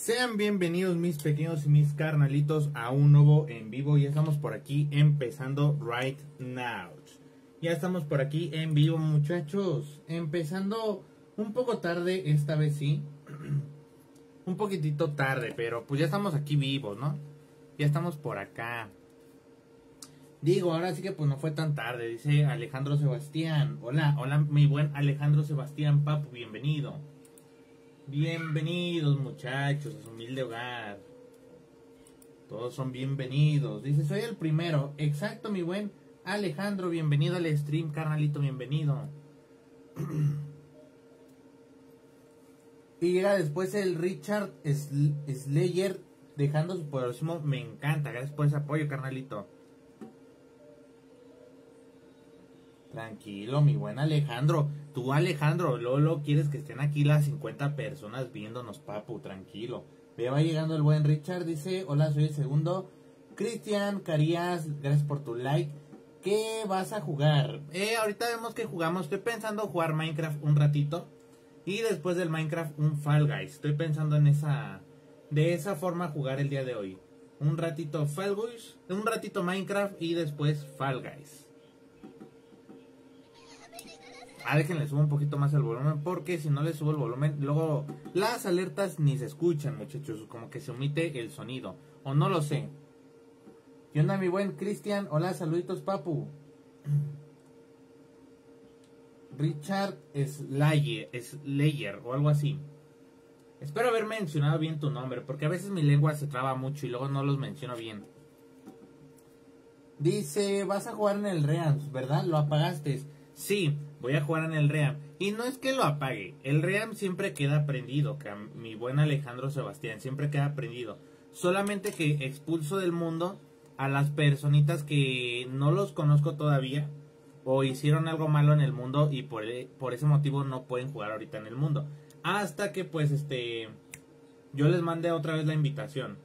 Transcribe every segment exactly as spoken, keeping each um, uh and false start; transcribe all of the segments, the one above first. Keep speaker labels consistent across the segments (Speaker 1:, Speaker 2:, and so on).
Speaker 1: Sean bienvenidos mis pequeños y mis carnalitos a un nuevo en vivo. Ya estamos por aquí empezando right now. Ya estamos por aquí en vivo, muchachos. Empezando un poco tarde, esta vez sí. Un poquitito tarde, pero pues ya estamos aquí vivos, ¿no? Ya estamos por acá. Digo, ahora sí que pues no fue tan tarde, dice Alejandro Sebastián. Hola, hola mi buen Alejandro Sebastián, papu, bienvenido. Bienvenidos muchachos a su humilde hogar. Todos son bienvenidos. Dice, soy el primero. Exacto, mi buen Alejandro, bienvenido al stream, carnalito, bienvenido. Y llega después el Richard Slayer dejando su poderosísimo. Me encanta, gracias por ese apoyo, carnalito. Tranquilo, mi buen Alejandro. Tú, Alejandro, Lolo, quieres que estén aquí las cincuenta personas viéndonos, papu, tranquilo. Me va llegando el buen Richard, dice, hola, soy el segundo. Cristian Carías, gracias por tu like. ¿Qué vas a jugar? Eh, ahorita vemos que jugamos. Estoy pensando jugar Minecraft un ratito. Y después del Minecraft un Fall Guys. Estoy pensando en esa... De esa forma jugar el día de hoy. Un ratito Fall Guys, un ratito Minecraft y después Fall Guys. Ah, déjenle subo un poquito más el volumen, porque si no le subo el volumen, luego las alertas ni se escuchan, muchachos, como que se omite el sonido, o no lo sé. ¿Qué onda, mi buen Cristian? Hola, saluditos, papu. Richard Slayer, Slayer, o algo así. Espero haber mencionado bien tu nombre, porque a veces mi lengua se traba mucho y luego no los menciono bien. Dice, vas a jugar en el Realms, ¿verdad? ¿Lo apagaste? Sí, voy a jugar en el Realm. Y no es que lo apague, el Realm siempre queda prendido, que mi buen Alejandro Sebastián, siempre queda prendido. Solamente que expulso del mundo a las personitas que no los conozco todavía, o hicieron algo malo en el mundo y por, por ese motivo no pueden jugar ahorita en el mundo. Hasta que pues este yo les mande otra vez la invitación.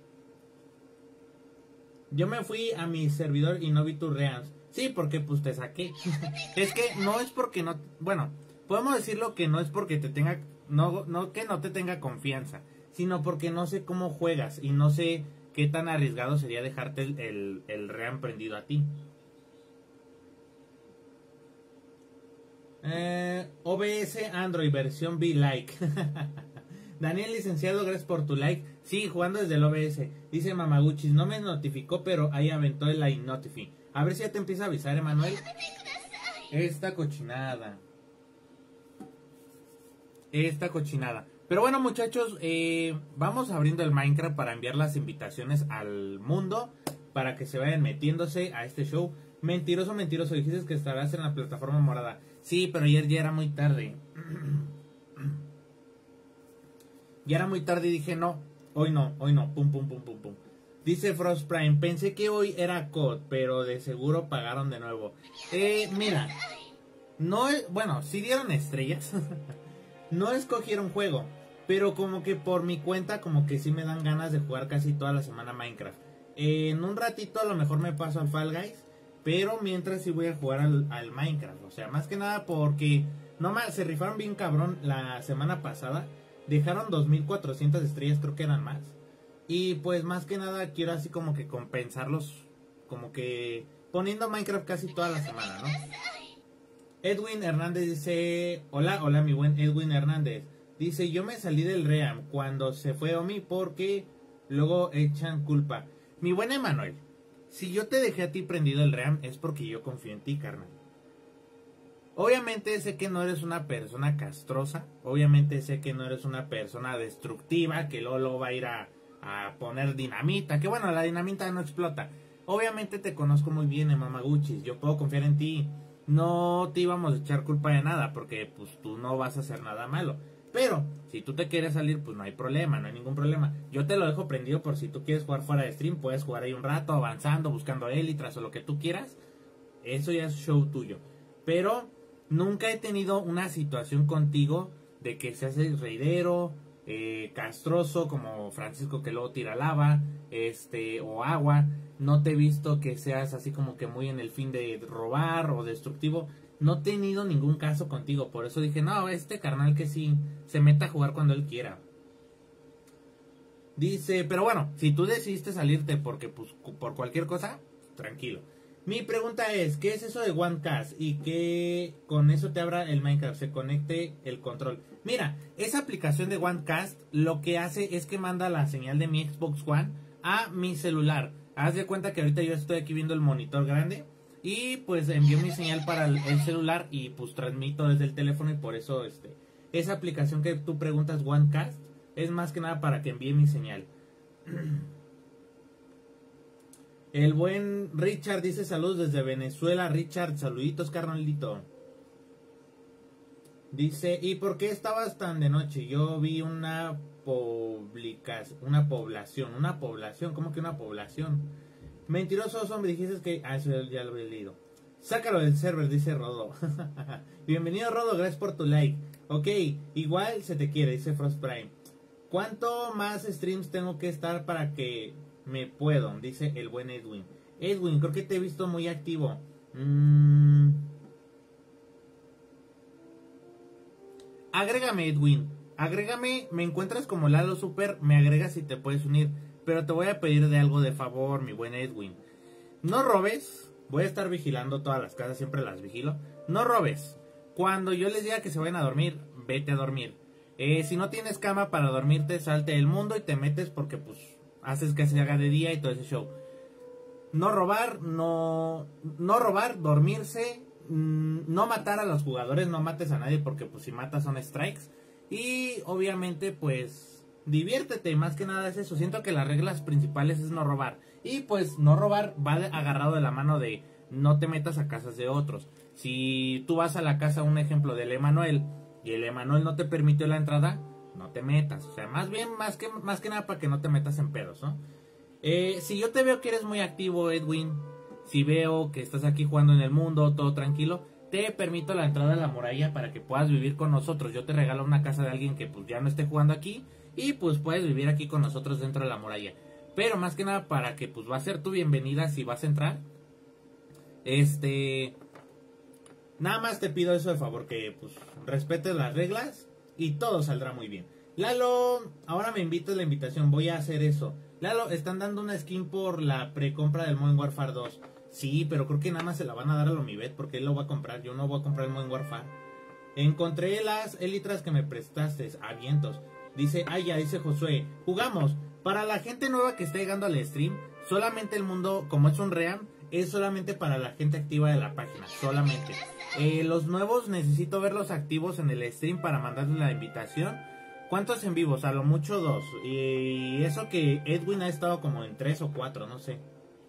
Speaker 1: Yo me fui a mi servidor y no vi tu Realms. Sí, porque pues te saqué. Es que no es porque no... Bueno, podemos decirlo que no es porque te tenga... No, no que no te tenga confianza, sino porque no sé cómo juegas y no sé qué tan arriesgado sería dejarte el, el, el Realm prendido a ti. Eh, O B S Android versión B-Like. Daniel Licenciado, gracias por tu like. Sí, jugando desde el O B S. Dice Mamaguchis, no me notificó, pero ahí aventó el iNotify. A ver si ya te empieza a avisar, Emanuel. Esta cochinada. Esta cochinada. Pero bueno, muchachos, eh, vamos abriendo el Minecraft para enviar las invitaciones al mundo, para que se vayan metiéndose a este show. Mentiroso, mentiroso, dijiste que estarás en la plataforma morada. Sí, pero ayer ya era muy tarde. Ya era muy tarde y dije no, hoy no, hoy no, pum, pum, pum, pum, pum. Dice Frost Prime, pensé que hoy era C O D, pero de seguro pagaron de nuevo. Eh, mira, no es, bueno, sí dieron estrellas. No escogieron juego, pero como que por mi cuenta, como que sí me dan ganas de jugar casi toda la semana Minecraft. Eh, en un ratito a lo mejor me paso al Fall Guys, pero mientras sí voy a jugar al, al Minecraft. O sea, más que nada porque no más, se rifaron bien cabrón la semana pasada. Dejaron dos mil cuatrocientas estrellas, creo que eran más. Y pues más que nada quiero así como que compensarlos, como que poniendo Minecraft casi toda la semana, ¿no? Edwin Hernández dice, hola, hola mi buen Edwin Hernández. Dice, yo me salí del Realm cuando se fue Omi porque luego echan culpa. Mi buen Emanuel, si yo te dejé a ti prendido el Realm es porque yo confío en ti, carnal. Obviamente sé que no eres una persona castrosa, obviamente sé que no eres una persona destructiva, que luego, luego va a ir a... a poner dinamita, que bueno, la dinamita no explota. Obviamente te conozco muy bien, Mamaguchis, yo puedo confiar en ti. No te íbamos a echar culpa de nada, porque pues tú no vas a hacer nada malo. Pero, si tú te quieres salir, pues no hay problema, no hay ningún problema. Yo te lo dejo prendido por si tú quieres jugar fuera de stream, puedes jugar ahí un rato, avanzando, buscando élitras o lo que tú quieras. Eso ya es show tuyo. Pero, nunca he tenido una situación contigo de que seas el reidero, Eh, castroso como Francisco que luego tira lava, este, o agua. No te he visto que seas así como que muy en el fin de robar o destructivo. No he tenido ningún caso contigo, por eso dije, no, este carnal que sí se meta a jugar cuando él quiera. Dice, pero bueno, si tú decidiste salirte porque pues por cualquier cosa, tranquilo. Mi pregunta es, ¿qué es eso de OneCast? Y que con eso te abra el Minecraft, se conecte el control. Mira, esa aplicación de OneCast lo que hace es que manda la señal de mi Xbox One a mi celular. Haz de cuenta que ahorita yo estoy aquí viendo el monitor grande y pues envío mi señal para el, el celular y pues transmito desde el teléfono y por eso este esa aplicación que tú preguntas OneCast es más que nada para que envíe mi señal. El buen Richard dice saludos desde Venezuela. Richard, saluditos, carnalito. Dice, ¿y por qué estabas tan de noche? Yo vi una publicación, una población, una población, ¿cómo que una población? Mentiroso, hombre, dijiste que... Ah, eso ya lo he leído. Sácalo del server, dice Rodo. Bienvenido, Rodo, gracias por tu like. Ok, igual se te quiere, dice Frost Prime. ¿Cuánto más streams tengo que estar para que me puedo? Dice el buen Edwin. Edwin, creo que te he visto muy activo. Mm. Agrégame, Edwin. Agrégame, me encuentras como Lalo Super, me agregas y te puedes unir. Pero te voy a pedir de algo de favor, mi buen Edwin. No robes. Voy a estar vigilando todas las casas, siempre las vigilo. No robes. Cuando yo les diga que se vayan a dormir, vete a dormir. Eh, si no tienes cama para dormirte, salte del mundo y te metes porque pues haces que se haga de día y todo ese show. No robar, no, no robar, dormirse, mmm, no matar a los jugadores, no mates a nadie porque pues si matas son strikes. Y obviamente pues diviértete, más que nada es eso. Siento que las reglas principales es no robar. Y pues no robar va agarrado de la mano de no te metas a casas de otros. Si tú vas a la casa, un ejemplo del Emanuel, y el Emanuel no te permitió la entrada, no te metas. O sea, más bien, más que, más que nada para que no te metas en pedos, ¿no? Eh, si yo te veo que eres muy activo, Edwin, si veo que estás aquí jugando en el mundo, todo tranquilo, te permito la entrada a la muralla para que puedas vivir con nosotros. Yo te regalo una casa de alguien que pues ya no esté jugando aquí y pues puedes vivir aquí con nosotros dentro de la muralla. Pero más que nada para que pues va a ser tu bienvenida si vas a entrar. Este... Nada más te pido eso de favor, que pues respetes las reglas y todo saldrá muy bien. Lalo, ahora me invitas la invitación, voy a hacer eso. Lalo, están dando una skin por la precompra del Modern Warfare dos. Sí, pero creo que nada más se la van a dar a Lomibet porque él lo va a comprar. Yo no voy a comprar el Modern Warfare. Encontré las elitras que me prestaste a vientos. Dice, ah ya, dice Josué, jugamos. Para la gente nueva que está llegando al stream, solamente el mundo, como es un ream, es solamente para la gente activa de la página, solamente. Eh, los nuevos necesito verlos activos en el stream para mandarles la invitación. ¿Cuántos en vivos? A lo mucho dos. Y eso que Edwin ha estado como en tres o cuatro, no sé.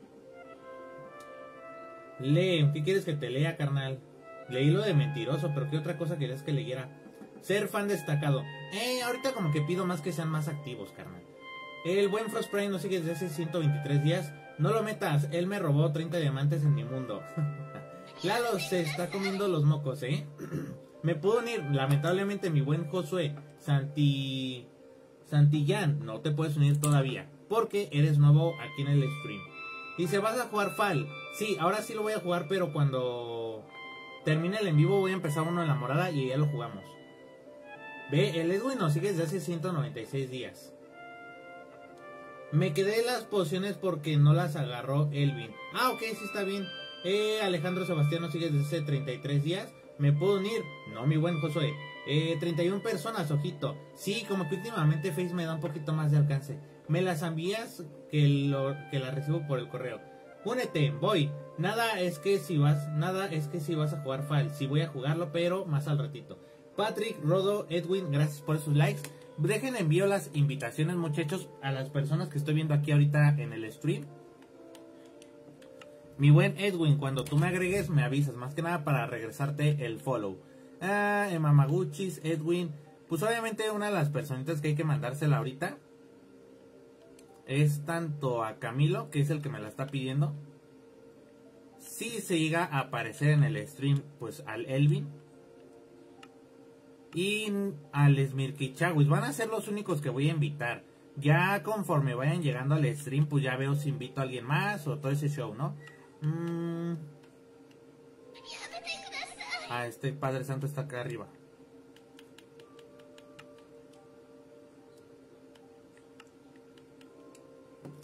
Speaker 1: Lee, ¿qué quieres que te lea, carnal? Leí lo de mentiroso, pero ¿qué otra cosa querías que leyera? Ser fan destacado. Eh, ahorita como que pido más que sean más activos, carnal. El buen Frost Prime nos sigue desde hace ciento veintitrés días. No lo metas, él me robó treinta diamantes en mi mundo. Lalo se está comiendo los mocos, ¿eh? Me puedo unir, lamentablemente mi buen Josué Santi... Santillán, no te puedes unir todavía, porque eres nuevo aquí en el stream. Dice, ¿vas a jugar F A L? Sí, ahora sí lo voy a jugar, pero cuando termine el en vivo voy a empezar uno en la morada y ya lo jugamos. Ve, el Edwin nos sigue desde hace ciento noventa y seis días. Me quedé las pociones porque no las agarró Elvin. Ah, ok, sí está bien. Eh, Alejandro Sebastián nos sigue desde hace treinta y tres días. ¿Me puedo unir? No, mi buen Josué. Eh, treinta y una personas, ojito. Sí, como que últimamente Face me da un poquito más de alcance. Me las envías que, lo, que las recibo por el correo. Únete, voy. Nada es que si vas, nada es que si vas a jugar F A L. Sí voy a jugarlo, pero más al ratito. Patrick, Rodo, Edwin, gracias por sus likes. Dejen envío las invitaciones, muchachos, a las personas que estoy viendo aquí ahorita en el stream. Mi buen Edwin, cuando tú me agregues me avisas, más que nada para regresarte el follow. Ah, Mamaguchis, Edwin. Pues obviamente una de las personitas que hay que mandársela ahorita es tanto a Camilo, que es el que me la está pidiendo. Si se llega a aparecer en el stream, pues al Elvin y al Smirkichawis. Van a ser los únicos que voy a invitar. Ya conforme vayan llegando al stream, pues ya veo si invito a alguien más o todo ese show, ¿no? Mm. Ah, este Padre Santo está acá arriba.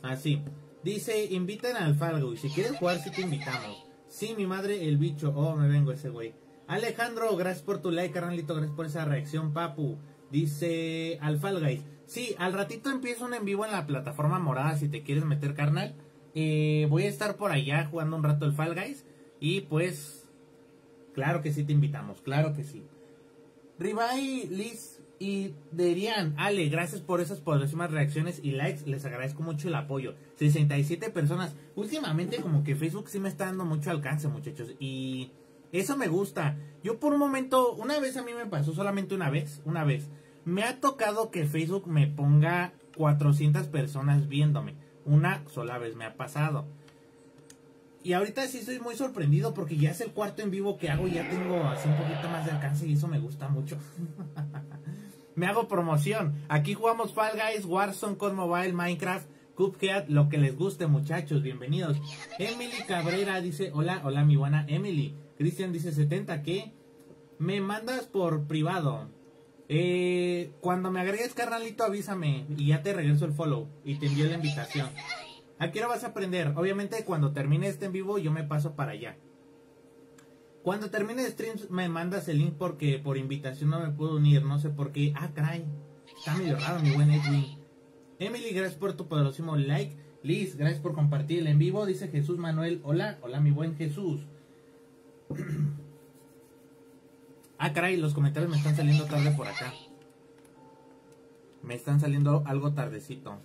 Speaker 1: Así. Dice, inviten al Falgo. Y si quieres jugar, sí te invitamos. Sí, mi madre, el bicho. Oh, me vengo ese güey. Alejandro, gracias por tu like, carnalito. Gracias por esa reacción, papu. Dice, al Fall Guys. Sí, al ratito empiezo un en vivo en la plataforma morada. Si te quieres meter, carnal. Eh, voy a estar por allá jugando un rato el Fall Guys. Y pues, claro que sí te invitamos. Claro que sí. Ribay, Liz y Derian, Ale, gracias por esas poderosísimas reacciones y likes, les agradezco mucho el apoyo. sesenta y siete personas. Últimamente como que Facebook sí me está dando mucho alcance, muchachos, y eso me gusta. Yo por un momento, una vez a mí me pasó, solamente una vez, una vez, me ha tocado que Facebook me ponga cuatrocientas personas viéndome. Una sola vez me ha pasado. Y ahorita sí estoy muy sorprendido porque ya es el cuarto en vivo que hago y ya tengo así un poquito más de alcance y eso me gusta mucho. Me hago promoción. Aquí jugamos Fall Guys, Warzone, Code Mobile, Minecraft, Cuphead, lo que les guste, muchachos, bienvenidos. Emily Cabrera dice, hola, hola mi buena Emily. Cristian dice, setenta, ¿qué? Me mandas por privado. Eh, cuando me agregues, carnalito, avísame y ya te regreso el follow y te envío la invitación. ¿A qué hora vas a aprender? Obviamente cuando termine este en vivo yo me paso para allá. Cuando termine el stream me mandas el link porque por invitación no me puedo unir, no sé por qué. Ah, caray, está medio raro mi buen Edwin. Emily, gracias por tu poderosísimo like. Liz, gracias por compartir el en vivo. Dice Jesús Manuel, hola, hola mi buen Jesús. Ah, caray, los comentarios me están saliendo tarde por acá. Me están saliendo algo tardecito.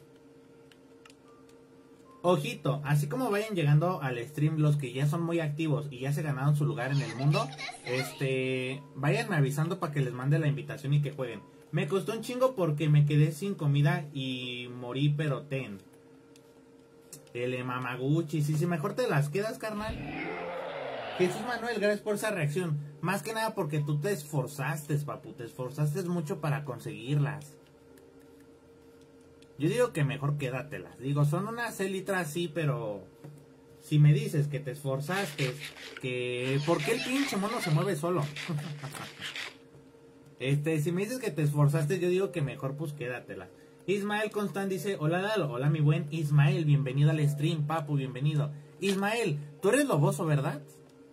Speaker 1: Ojito, así como vayan llegando al stream los que ya son muy activos y ya se ganaron su lugar en el mundo, este, vayan avisando para que les mande la invitación y que jueguen. Me costó un chingo porque me quedé sin comida y morí pero ten. El Mamaguchi, sí, sí, mejor te las quedas, carnal. Jesús Manuel, gracias por esa reacción. Más que nada porque tú te esforzaste, papu, te esforzaste mucho para conseguirlas. Yo digo que mejor quédatelas. Digo, son unas élitras, sí, pero si me dices que te esforzaste, que... ¿por qué el pinche mono se mueve solo? este, si me dices que te esforzaste, yo digo que mejor pues quédatelas. Ismael Constant dice, hola Lalo, hola mi buen Ismael, bienvenido al stream, papu, bienvenido. Ismael, tú eres loboso, ¿verdad?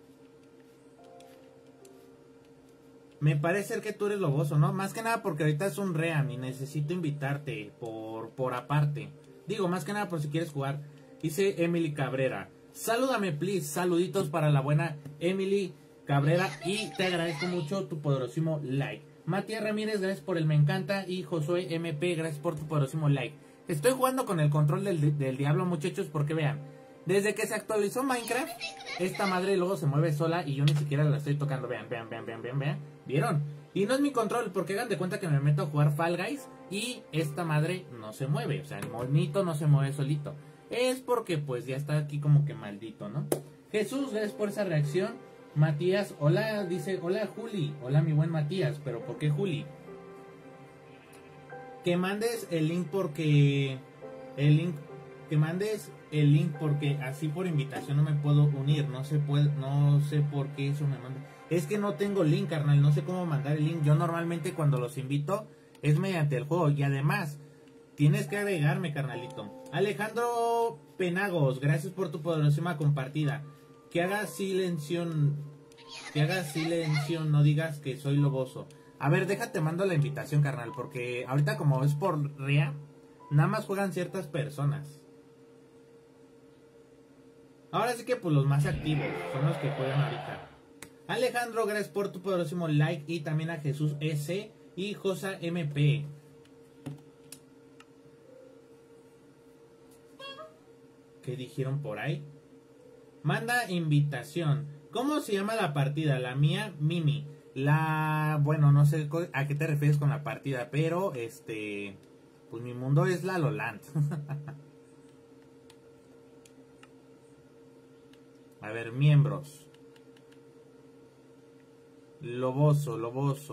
Speaker 1: Me parece ser que tú eres loboso, ¿no? Más que nada porque ahorita es un ream y necesito invitarte por, por aparte. Digo, más que nada por si quieres jugar. Dice Emily Cabrera. Salúdame, please. Saluditos para la buena Emily Cabrera. Y te agradezco mucho tu poderosísimo like. Matías Ramírez, gracias por el me encanta. Y Josué M P, gracias por tu poderosísimo like. Estoy jugando con el control del, del diablo, muchachos, porque vean. Desde que se actualizó Minecraft, esta madre luego se mueve sola y yo ni siquiera la estoy tocando. Vean, vean, vean, vean, vean, vean. ¿Vieron? Y no es mi control, porque hagan de cuenta que me meto a jugar Fall Guys y esta madre no se mueve. O sea, el monito no se mueve solito. Es porque pues ya está aquí como que maldito, ¿no? Jesús, gracias por esa reacción. Matías, hola, dice, hola Juli. Hola mi buen Matías, pero ¿por qué Juli? Que mandes el link porque... El link... Que mandes el link porque así por invitación no me puedo unir. No se puede, no sé por qué eso me manda. Es que no tengo link, carnal. No sé cómo mandar el link. Yo normalmente cuando los invito es mediante el juego. Y además, tienes que agregarme, carnalito. Alejandro Penagos, gracias por tu poderosísima compartida. Que hagas silencio. Que hagas silencio. No digas que soy loboso. A ver, déjate, mando la invitación, carnal. Porque ahorita como es por rea, nada más juegan ciertas personas. Ahora sí que pues los más activos son los que juegan ahorita. Alejandro, gracias por tu poderosísimo like. Y también a Jesús S y Josa M P. ¿Qué dijeron por ahí? Manda invitación. ¿Cómo se llama la partida? La mía, Mimi. La... Bueno, no sé a qué te refieres con la partida, pero este... Pues mi mundo es la Loland. A ver, miembros. Loboso, loboso.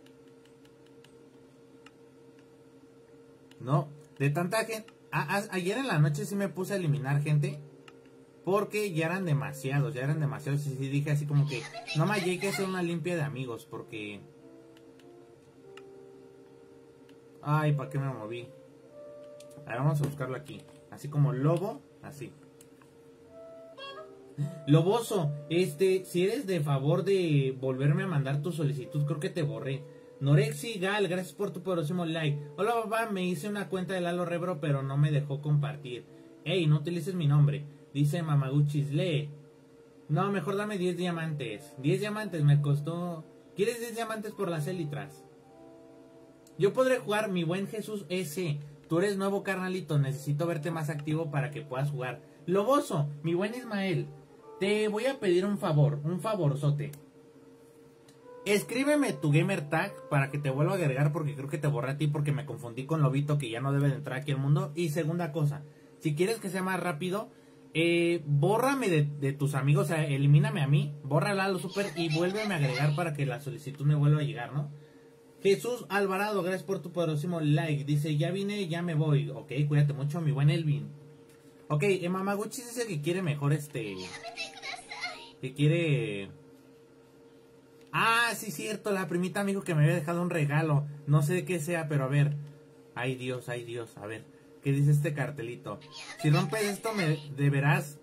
Speaker 1: No, de tanta gente. A, a, ayer en la noche sí me puse a eliminar gente. Porque ya eran demasiados, ya eran demasiados. Y sí dije así como que no me llegué a hacer una limpia de amigos. Porque... Ay, ¿para qué me moví? A ver, vamos a buscarlo aquí. Así como lobo, así. Loboso, este, si eres de favor de volverme a mandar tu solicitud, creo que te borré. Norexi Gal, gracias por tu poderosísimo like. Hola papá, me hice una cuenta de Lalo Rebro, pero no me dejó compartir. Ey, no utilices mi nombre. Dice Mamaguchis, lee. No, mejor dame diez diamantes. diez diamantes me costó. ¿Quieres diez diamantes por las élitras? Yo podré jugar, mi buen Jesús S. Tú eres nuevo, carnalito. Necesito verte más activo para que puedas jugar. Loboso, mi buen Ismael. Te voy a pedir un favor, un favorzote. Escríbeme tu gamer tag para que te vuelva a agregar, porque creo que te borré a ti porque me confundí con Lobito, que ya no debe de entrar aquí al mundo. Y segunda cosa, si quieres que sea más rápido, eh, bórrame de, de tus amigos, o sea, elimíname a mí, bórrala a lo super y vuélveme a agregar para que la solicitud me vuelva a llegar, ¿no? Jesús Alvarado, gracias por tu poderosísimo like. Dice, ya vine, ya me voy. Ok, cuídate mucho, mi buen Elvin. Ok, eh, Mamaguchi dice que quiere mejor este... Que quiere... Ah, sí, cierto, la primita amigo que me había dejado un regalo. No sé de qué sea, pero a ver. Ay Dios, ay Dios, a ver. ¿Qué dice este cartelito? Si rompes esto me deberás...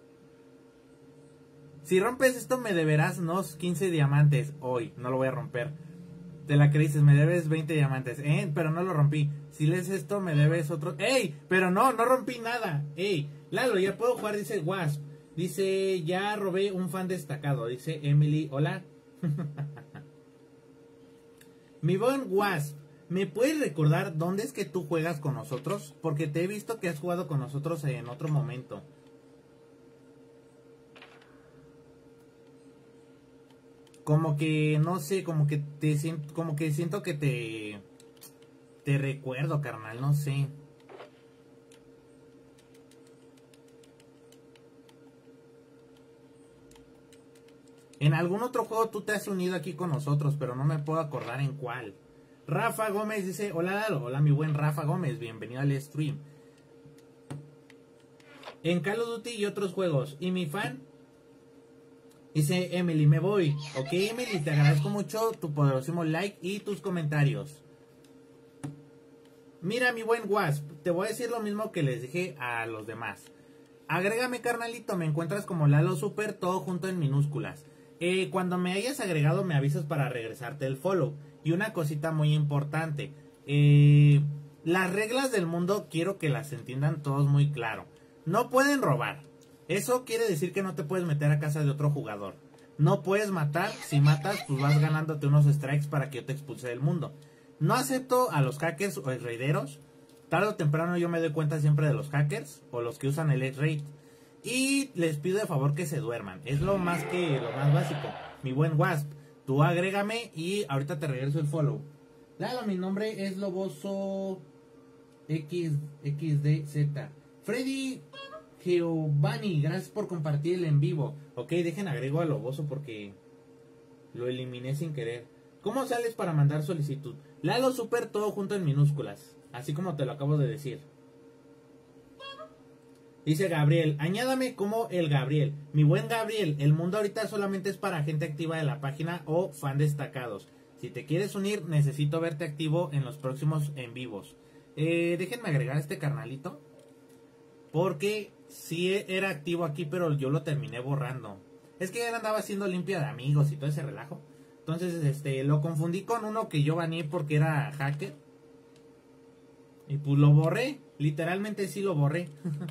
Speaker 1: Si rompes esto me deberás unos quince diamantes hoy. No lo voy a romper. Te la creíces, me debes veinte diamantes. Eh, pero no lo rompí. Si lees esto me debes otro... ¡Ey! Pero no, no rompí nada. ¡Ey! Lalo, ya puedo jugar, dice Wasp. Dice, ya robé un fan destacado. Dice Emily, hola. Mi buen Wasp, ¿me puedes recordar dónde es que tú juegas con nosotros? Porque te he visto que has jugado con nosotros en otro momento. Como que, no sé, como que te siento, como que siento que te... Te recuerdo, carnal, no sé. En algún otro juego tú te has unido aquí con nosotros, pero no me puedo acordar en cuál. Rafa Gómez dice, hola Lalo, hola mi buen Rafa Gómez, bienvenido al stream. En Call of Duty y otros juegos. ¿Y mi fan? Dice Emily, me voy. Ok, Emily, te agradezco mucho tu poderosísimo like y tus comentarios. Mira, mi buen Wasp, te voy a decir lo mismo que les dije a los demás. Agrégame, carnalito, me encuentras como Lalo Super, todo junto en minúsculas. Eh, cuando me hayas agregado me avisas para regresarte el follow. Y una cosita muy importante. Eh, las reglas del mundo quiero que las entiendan todos muy claro. No pueden robar. Eso quiere decir que no te puedes meter a casa de otro jugador. No puedes matar. Si matas, pues vas ganándote unos strikes para que yo te expulse del mundo. No acepto a los hackers o raideros. Tarde o temprano yo me doy cuenta siempre de los hackers o los que usan el X-Raid. Y les pido de favor que se duerman. Es lo más que lo más básico. Mi buen Wasp, tú agrégame y ahorita te regreso el follow. Lalo, mi nombre es Loboso X, X D Z. Freddy Giovanni, gracias por compartir el en vivo. Ok, dejen agrego a Loboso porque lo eliminé sin querer. ¿Cómo sales para mandar solicitud? Lalo Super, todo junto en minúsculas. Así como te lo acabo de decir. Dice Gabriel, añádame como el Gabriel. Mi buen Gabriel, el mundo ahorita solamente es para gente activa de la página o fan destacados. Si te quieres unir, necesito verte activo en los próximos en vivos. Eh, déjenme agregar este carnalito. Porque sí era activo aquí, pero yo lo terminé borrando. Es que ya andaba haciendo limpia de amigos y todo ese relajo. Entonces, este, lo confundí con uno que yo baneé porque era hacker. Y pues lo borré. Literalmente sí lo borré.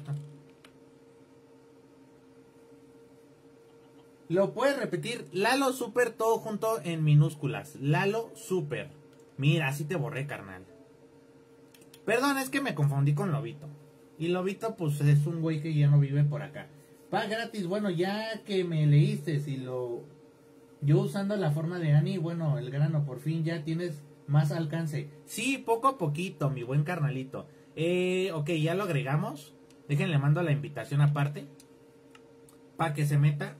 Speaker 1: Lo puedes repetir. Lalo Super, todo junto en minúsculas. Lalo Super. Mira, así te borré, carnal. Perdón, es que me confundí con Lobito. Y Lobito, pues es un güey que ya no vive por acá. Pa gratis, bueno, ya que me leíste, si lo... Yo usando la forma de Ani, bueno, el grano, por fin ya tienes más alcance. Sí, poco a poquito, mi buen carnalito. Eh, ok, ya lo agregamos. Déjenle, mando la invitación aparte. Para que se meta.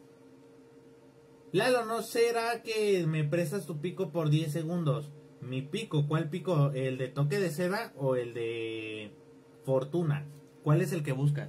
Speaker 1: Lalo, ¿no será que me prestas tu pico por diez segundos? Mi pico, ¿cuál pico? ¿El de toque de seda o el de fortuna? ¿Cuál es el que buscas?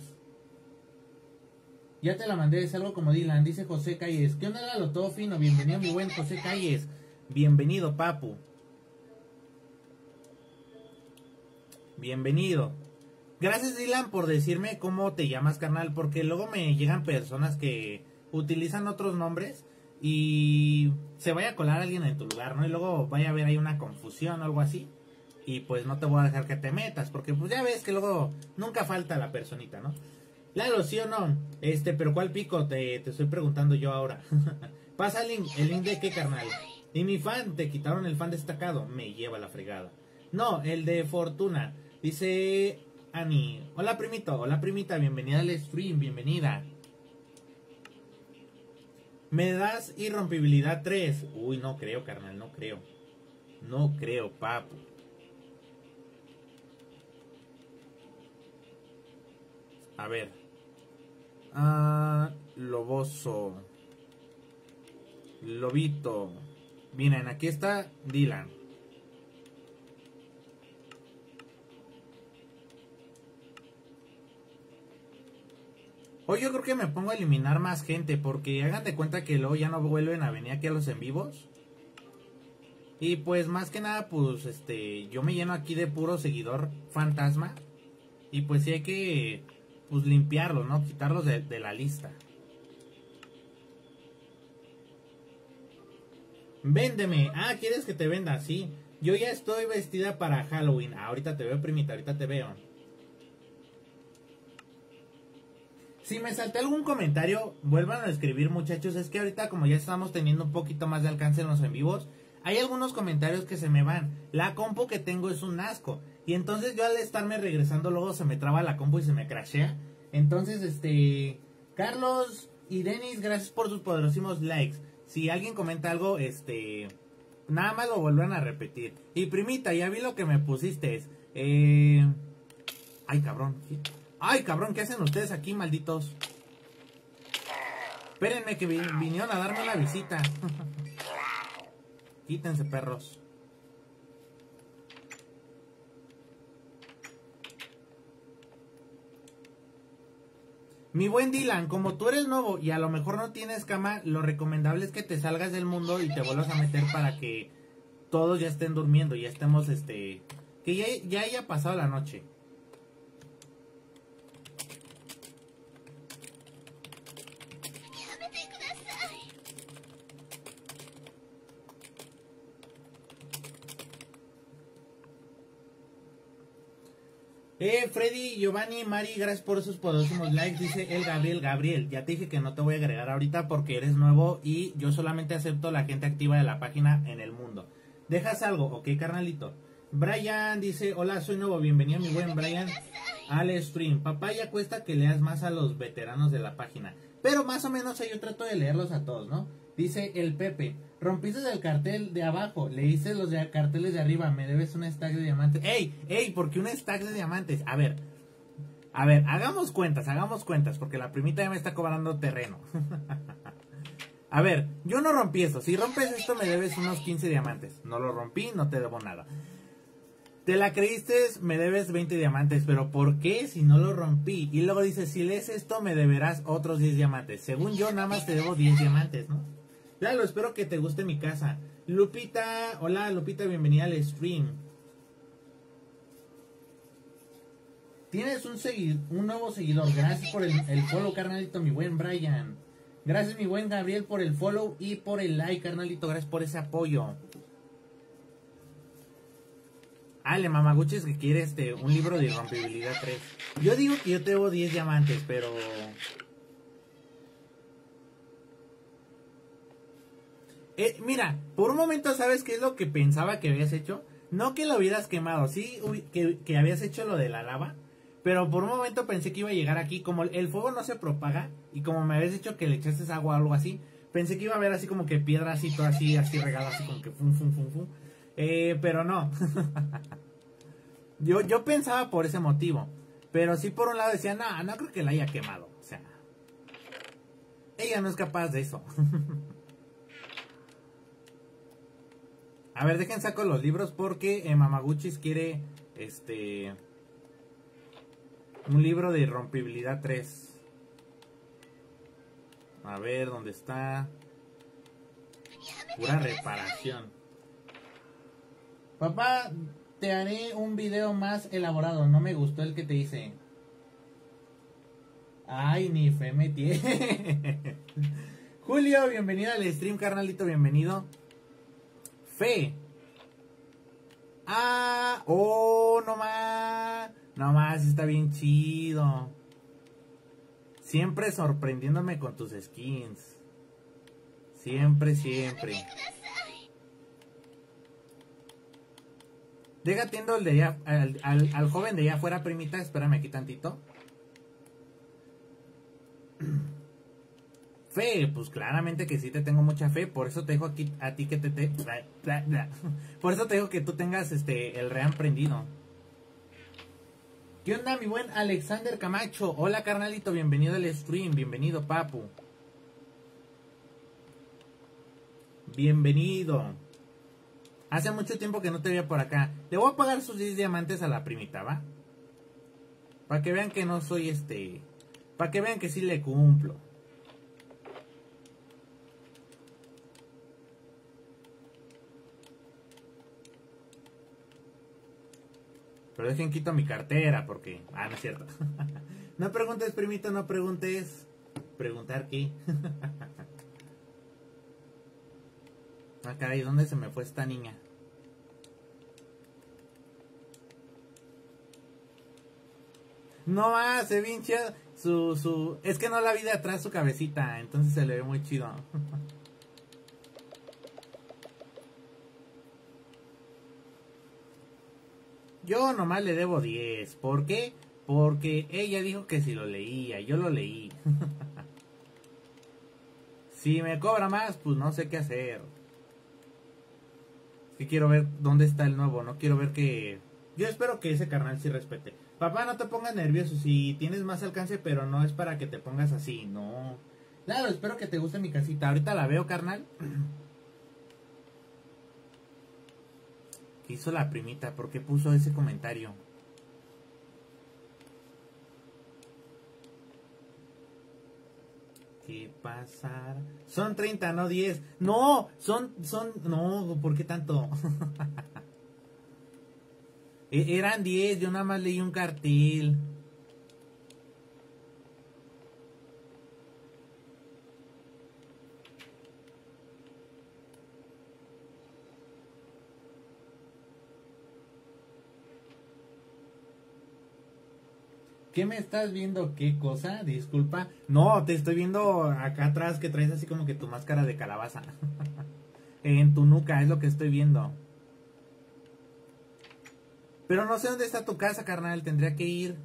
Speaker 1: Ya te la mandé, es algo como Dylan, dice José Calles. ¿Qué onda, Lalo? Todo fino, bienvenido mi buen José Calles. Bienvenido, papu. Bienvenido. Gracias, Dylan, por decirme cómo te llamas, carnal, porque luego me llegan personas que utilizan otros nombres y se vaya a colar alguien en tu lugar, ¿no? Y luego vaya a haber ahí una confusión o algo así. Y pues no te voy a dejar que te metas, porque pues ya ves que luego nunca falta la personita, ¿no? Claro, sí o no. Este, pero ¿cuál pico? Te, te estoy preguntando yo ahora. Pasa el link, el link de qué, carnal. Y mi fan, te quitaron el fan destacado. Me lleva la fregada. No, el de Fortuna. Dice Ani. Hola, primito. Hola, primita. Bienvenida al stream. Bienvenida. Me das irrompibilidad tres. Uy, no creo, carnal. No creo. No creo, papu. A ver. Ah, Loboso. Lobito. Miren, aquí está Dylan. Hoy yo creo que me pongo a eliminar más gente, porque hagan de cuenta que luego ya no vuelven a venir aquí a los en vivos. Y pues más que nada, pues este, yo me lleno aquí de puro seguidor fantasma. Y pues sí hay que, pues limpiarlos, ¿no? Quitarlos de, de la lista. Véndeme. Ah, ¿quieres que te venda? Sí. Yo ya estoy vestida para Halloween. Ah, ahorita te veo, primita, ahorita te veo. Si me salté algún comentario, vuelvan a escribir, muchachos. Es que ahorita como ya estamos teniendo un poquito más de alcance en los en vivos, hay algunos comentarios que se me van. La compu que tengo es un asco. Y entonces yo al estarme regresando luego se me traba la compu y se me crashea. Entonces, este... Carlos y Denis, gracias por sus poderosísimos likes. Si alguien comenta algo, este... nada más lo vuelvan a repetir. Y primita, ya vi lo que me pusiste. Eh... Ay, cabrón. ¿Sí? Ay, cabrón, ¿qué hacen ustedes aquí, malditos? Espérenme que vin vinieron a darme una visita. Quítense, perros. Mi buen Dylan, como tú eres nuevo y a lo mejor no tienes cama, lo recomendable es que te salgas del mundo y te vuelvas a meter para que todos ya estén durmiendo, ya estemos, este... que ya, ya haya pasado la noche. Eh, Freddy, Giovanni, Mari, gracias por esos poderosos likes. Dice el Gabriel, Gabriel, ya te dije que no te voy a agregar ahorita porque eres nuevo y yo solamente acepto la gente activa de la página en el mundo. ¿Dejas algo? Ok, carnalito. Brian dice, hola, soy nuevo, bienvenido mi buen Brian al stream. Papá, ya cuesta que leas más a los veteranos de la página, pero más o menos yo trato de leerlos a todos, ¿no? Dice el Pepe, rompiste el cartel de abajo, leíste los de carteles de arriba, me debes un stack de diamantes. ¡Ey! ¡Ey! ¿Por qué un stack de diamantes? A ver, a ver, hagamos cuentas, hagamos cuentas, porque la primita ya me está cobrando terreno. A ver, yo no rompí esto, si rompes esto me debes unos quince diamantes. No lo rompí, no te debo nada. Te la creíste, me debes veinte diamantes, pero ¿por qué si no lo rompí? Y luego dices, si lees esto me deberás otros diez diamantes. Según yo nada más te debo diez diamantes, ¿no? Claro, espero que te guste mi casa. Lupita, hola Lupita, bienvenida al stream. Tienes un, segui un nuevo seguidor, gracias por el, el follow, carnalito, mi buen Brian. Gracias mi buen Gabriel por el follow y por el like, carnalito, gracias por ese apoyo. Ah, le mamaguches que quiere este, un libro de irrompibilidad tres. Yo digo que yo te debo diez diamantes, pero... Eh, mira, por un momento, ¿sabes qué es lo que pensaba que habías hecho? No que lo hubieras quemado, sí, que, que habías hecho lo de la lava. Pero por un momento pensé que iba a llegar aquí. Como el fuego no se propaga, y como me habías dicho que le echaste agua o algo así, pensé que iba a haber así como que piedra así, todo así, así regada, así como que fum, fum, fum, fum. Eh, pero no. yo, yo pensaba por ese motivo. Pero sí por un lado decía, no, no creo que la haya quemado. O sea, ella no es capaz de eso. A ver, dejen saco los libros porque eh, Mamaguchis quiere este un libro de irrompibilidad tres. A ver, ¿dónde está? Pura reparación. Papá, te haré un video más elaborado. No me gustó el que te hice. Ay, ni fe me tiene. Julio, bienvenido al stream, carnalito, bienvenido. Fe. Ah, oh, no más. No más, está bien chido. Siempre sorprendiéndome con tus skins. Siempre, siempre. Deja atiendo al de allá, al, al, al joven de allá afuera, primita. Espérame aquí tantito. Fe, pues claramente que sí te tengo mucha fe. Por eso te dejo aquí a ti que te, te por eso te digo que tú tengas este el ream prendido. ¿Qué onda, mi buen Alexander Camacho? Hola, carnalito, bienvenido al stream. Bienvenido, papu. Bienvenido. Hace mucho tiempo que no te veía por acá. Le voy a pagar sus diez diamantes a la primita, ¿va? Para que vean que no soy este... Para que vean que sí le cumplo. Pero dejen quito mi cartera porque... Ah, no es cierto. No preguntes, primito, no preguntes. ¿Preguntar qué? Ah, caray, ¿dónde se me fue esta niña? No más, se bien chido. Su, su... Es que no la vi de atrás su cabecita, entonces se le ve muy chido. Yo nomás le debo diez. ¿Por qué? Porque ella dijo que si lo leía. Yo lo leí. Si me cobra más, pues no sé qué hacer. Es que quiero ver dónde está el nuevo. No quiero ver que... Yo espero que ese carnal sí respete. Papá, no te pongas nervioso. Si tienes más alcance, pero no es para que te pongas así. No. Claro, espero que te guste mi casita. Ahorita la veo, carnal. ¿Qué hizo la primita? ¿Por qué puso ese comentario? ¿Qué pasará? Son treinta, no diez. No, son, son, no, ¿por qué tanto? Eran diez, yo nada más leí un cartel. ¿Qué me estás viendo? ¿Qué cosa? Disculpa. No, te estoy viendo acá atrás que traes así como que tu máscara de calabaza. En tu nuca, es lo que estoy viendo. Pero no sé dónde está tu casa, carnal. Tendría que ir.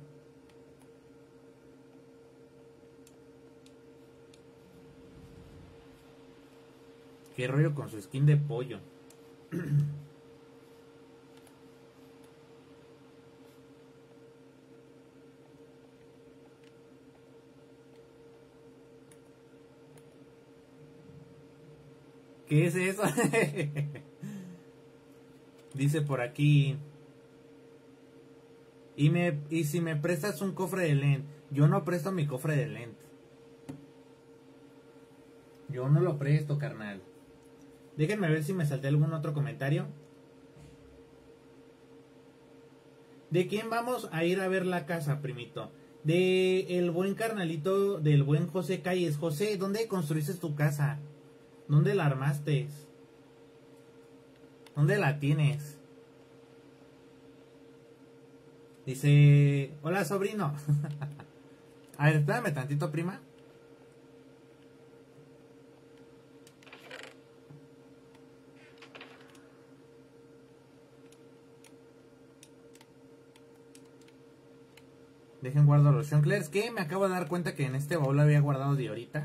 Speaker 1: Qué rollo con su skin de pollo. ¿Qué es eso? Dice por aquí. Y me y si me prestas un cofre de lent. Yo no presto mi cofre de lent. Yo no lo presto, carnal. Déjenme ver si me salté algún otro comentario. ¿De quién vamos a ir a ver la casa, primito? De el buen carnalito del buen José Calles. José, ¿dónde construiste tu casa? ¿Dónde la armaste? ¿Dónde la tienes? Dice... Hola, sobrino. A ver, espérame tantito, prima. Dejen guardar los Shonclers. Que me acabo de dar cuenta que en este baúl había guardado de ahorita.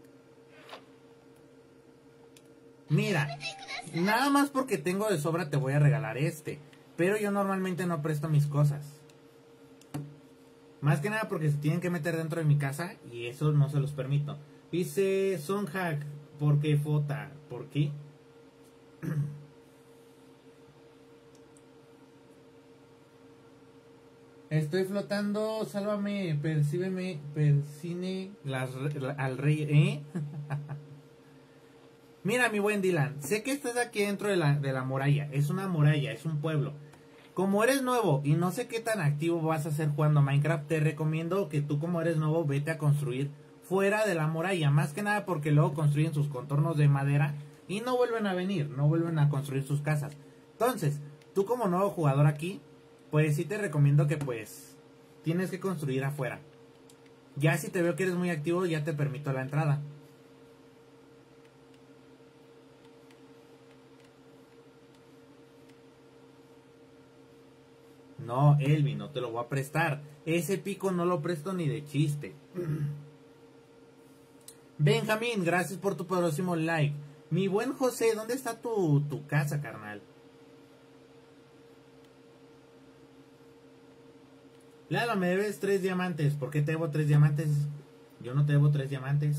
Speaker 1: Mira, nada más porque tengo de sobra te voy a regalar este. Pero yo normalmente no presto mis cosas. Más que nada porque se tienen que meter dentro de mi casa y eso no se los permito. Dice Sonhack, ¿por qué Fota? ¿Por qué? Estoy flotando, sálvame, percíbeme, persine las, al rey, ¿eh? Mira, mi buen Dylan, sé que estás aquí dentro de la, de la muralla. Es una muralla, es un pueblo. Como eres nuevo y no sé qué tan activo vas a ser jugando Minecraft, te recomiendo que tú, como eres nuevo, vete a construir fuera de la muralla. Más que nada porque luego construyen sus contornos de madera y no vuelven a venir, no vuelven a construir sus casas. Entonces, tú como nuevo jugador aquí, pues sí te recomiendo que pues tienes que construir afuera. Ya si te veo que eres muy activo, ya te permito la entrada. No, Elvin, no te lo voy a prestar. Ese pico no lo presto ni de chiste. Benjamín, gracias por tu poderosísimo like. Mi buen José, ¿dónde está tu, tu casa, carnal? Lalo, me debes tres diamantes. ¿Por qué te debo tres diamantes? Yo no te debo tres diamantes.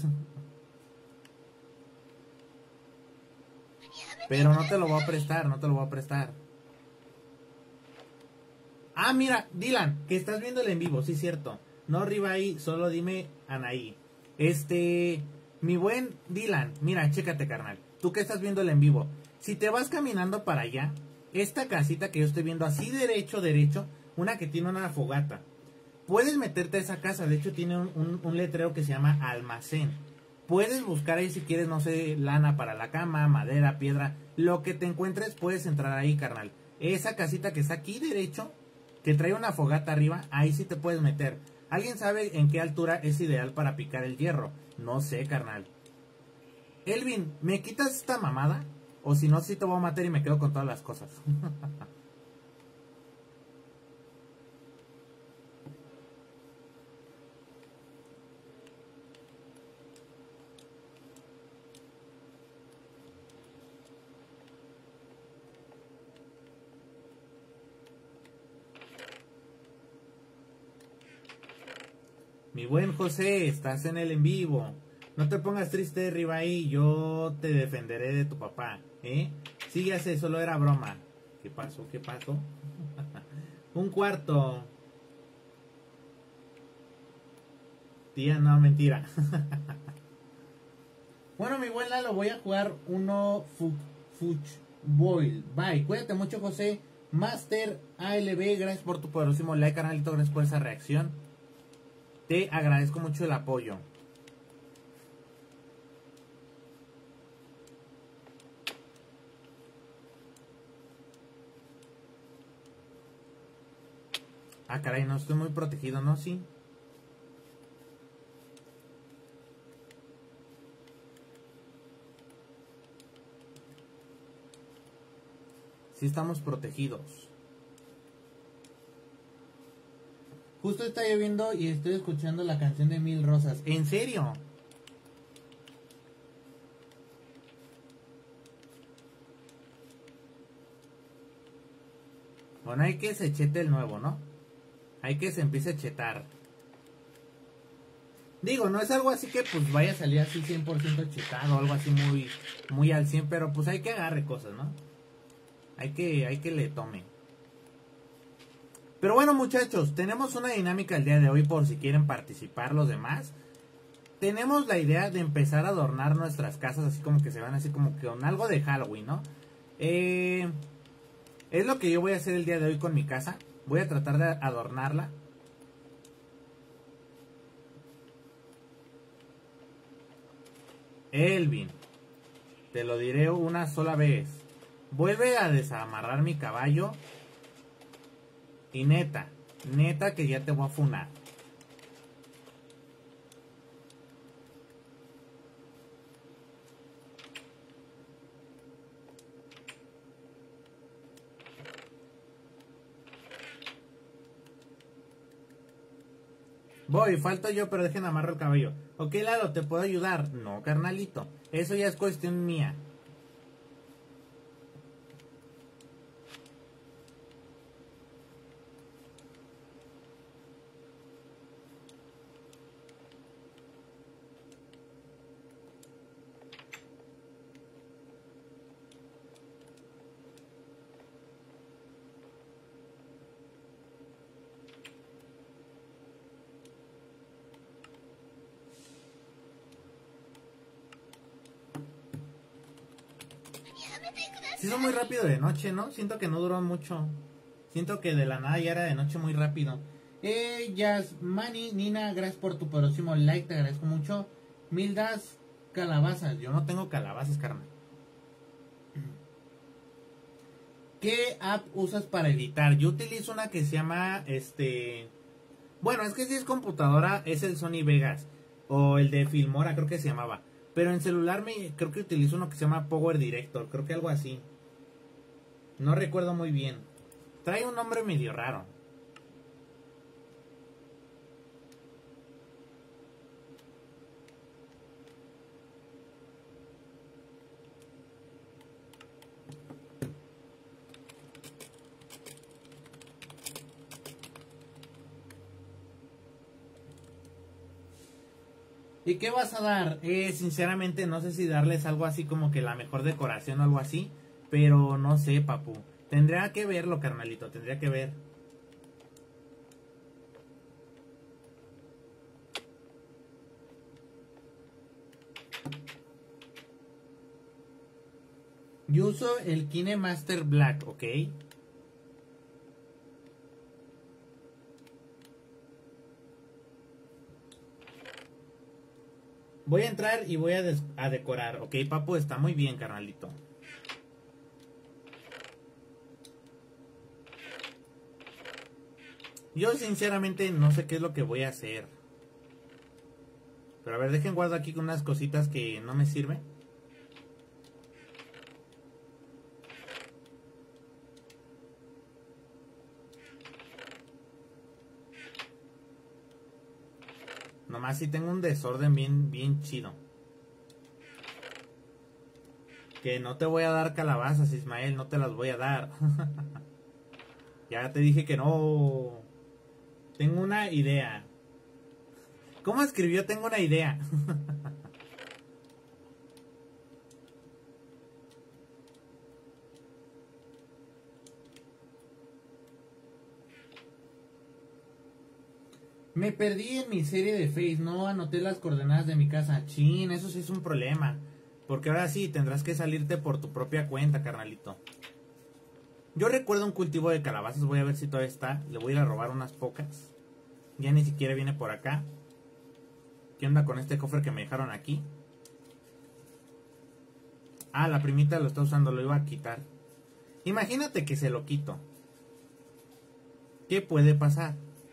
Speaker 1: Pero no te lo voy a prestar, no te lo voy a prestar. Ah, mira, Dylan, que estás viendo el en vivo, sí, cierto. No arriba ahí, solo dime Anaí. Este, mi buen Dylan, mira, chécate, carnal. Tú que estás viendo el en vivo. Si te vas caminando para allá, esta casita que yo estoy viendo así derecho, derecho, una que tiene una fogata. Puedes meterte a esa casa, de hecho tiene un, un, un letrero que se llama almacén. Puedes buscar ahí si quieres, no sé, lana para la cama, madera, piedra, lo que te encuentres, puedes entrar ahí, carnal. Esa casita que está aquí derecho, que trae una fogata arriba, ahí sí te puedes meter. ¿Alguien sabe en qué altura es ideal para picar el hierro? No sé, carnal. Elvin, ¿me quitas esta mamada? O si no, sí te voy a matar y me quedo con todas las cosas. Mi buen José, estás en el en vivo. No te pongas triste, Ribaí, yo te defenderé de tu papá, ¿eh? Sí, ya sé, solo era broma. ¿Qué pasó? ¿Qué pasó? Un cuarto. Tía, no, mentira. Bueno, mi buen Lalo, voy a jugar uno Fuch Boil. Bye, cuídate mucho, José. Master A L B, gracias por tu poderosísimo like, canalito, gracias por esa reacción. Te agradezco mucho el apoyo. Ah, caray, no estoy muy protegido, ¿no? Sí. Sí estamos protegidos. Justo está lloviendo y estoy escuchando la canción de Mil Rosas. ¿En serio? Bueno, hay que se chete el nuevo, ¿no? Hay que se empiece a chetar. Digo, no es algo así que pues vaya a salir así cien por ciento chetado o algo así muy, muy al cien, pero pues hay que agarre cosas, ¿no? Hay que, hay que le tome. Pero bueno, muchachos, tenemos una dinámica el día de hoy por si quieren participar los demás. Tenemos la idea de empezar a adornar nuestras casas así como que se van así como que con algo de Halloween, ¿no? Eh, es lo que yo voy a hacer el día de hoy con mi casa. Voy a tratar de adornarla. Elvin, te lo diré una sola vez. Vuelve a desamarrar mi caballo. Y neta, neta que ya te voy a funar. Voy, falto yo, pero dejen amarrar el cabello. Ok, Lalo, ¿te puedo ayudar? No, carnalito. Eso ya es cuestión mía. Se hizo muy rápido de noche, ¿no? Siento que no duró mucho. Siento que de la nada ya era de noche muy rápido. Eh, Yasmani, Nina, gracias por tu próximo like, te agradezco mucho. Mildas, calabazas. Yo no tengo calabazas, carnal. ¿Qué app usas para editar? Yo utilizo una que se llama, este... Bueno, es que si es computadora, es el Sony Vegas. O el de Filmora, creo que se llamaba. Pero en celular me creo que utilizo uno que se llama Power Director. Creo que algo así. No recuerdo muy bien. Trae un nombre medio raro. ¿Y qué vas a dar? Eh, sinceramente no sé si darles algo así como que la mejor decoración o algo así. Pero no sé, papu. Tendría que verlo, carnalito. Tendría que ver. Yo uso el KineMaster Black, ¿ok? Voy a entrar y voy a, a decorar, ¿ok, papu? Está muy bien, carnalito. Yo sinceramente no sé qué es lo que voy a hacer. Pero a ver, dejen guardo aquí con unas cositas que no me sirven. Nomás si tengo un desorden bien, bien chido. Que no te voy a dar calabazas, Ismael, no te las voy a dar. Ya te dije que no. Tengo una idea. ¿Cómo escribió? Tengo una idea. Me perdí en mi serie de Face, no anoté las coordenadas de mi casa. Chin, eso sí es un problema. Porque ahora sí, tendrás que salirte por tu propia cuenta, carnalito. Yo recuerdo un cultivo de calabazas, voy a ver si todavía está. Le voy a ir a robar unas pocas. Ya ni siquiera viene por acá. ¿Qué onda con este cofre que me dejaron aquí? Ah, la primita lo está usando, lo iba a quitar. Imagínate que se lo quito. ¿Qué puede pasar?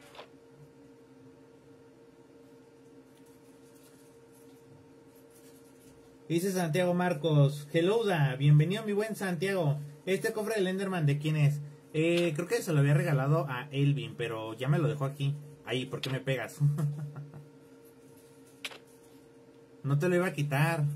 Speaker 1: Dice Santiago Marcos, helloda, bienvenido mi buen Santiago. Este cofre del Enderman, ¿de quién es? Eh, creo que se lo había regalado a Elvin, pero ya me lo dejó aquí. Ahí, ¿por qué me pegas? No te lo iba a quitar.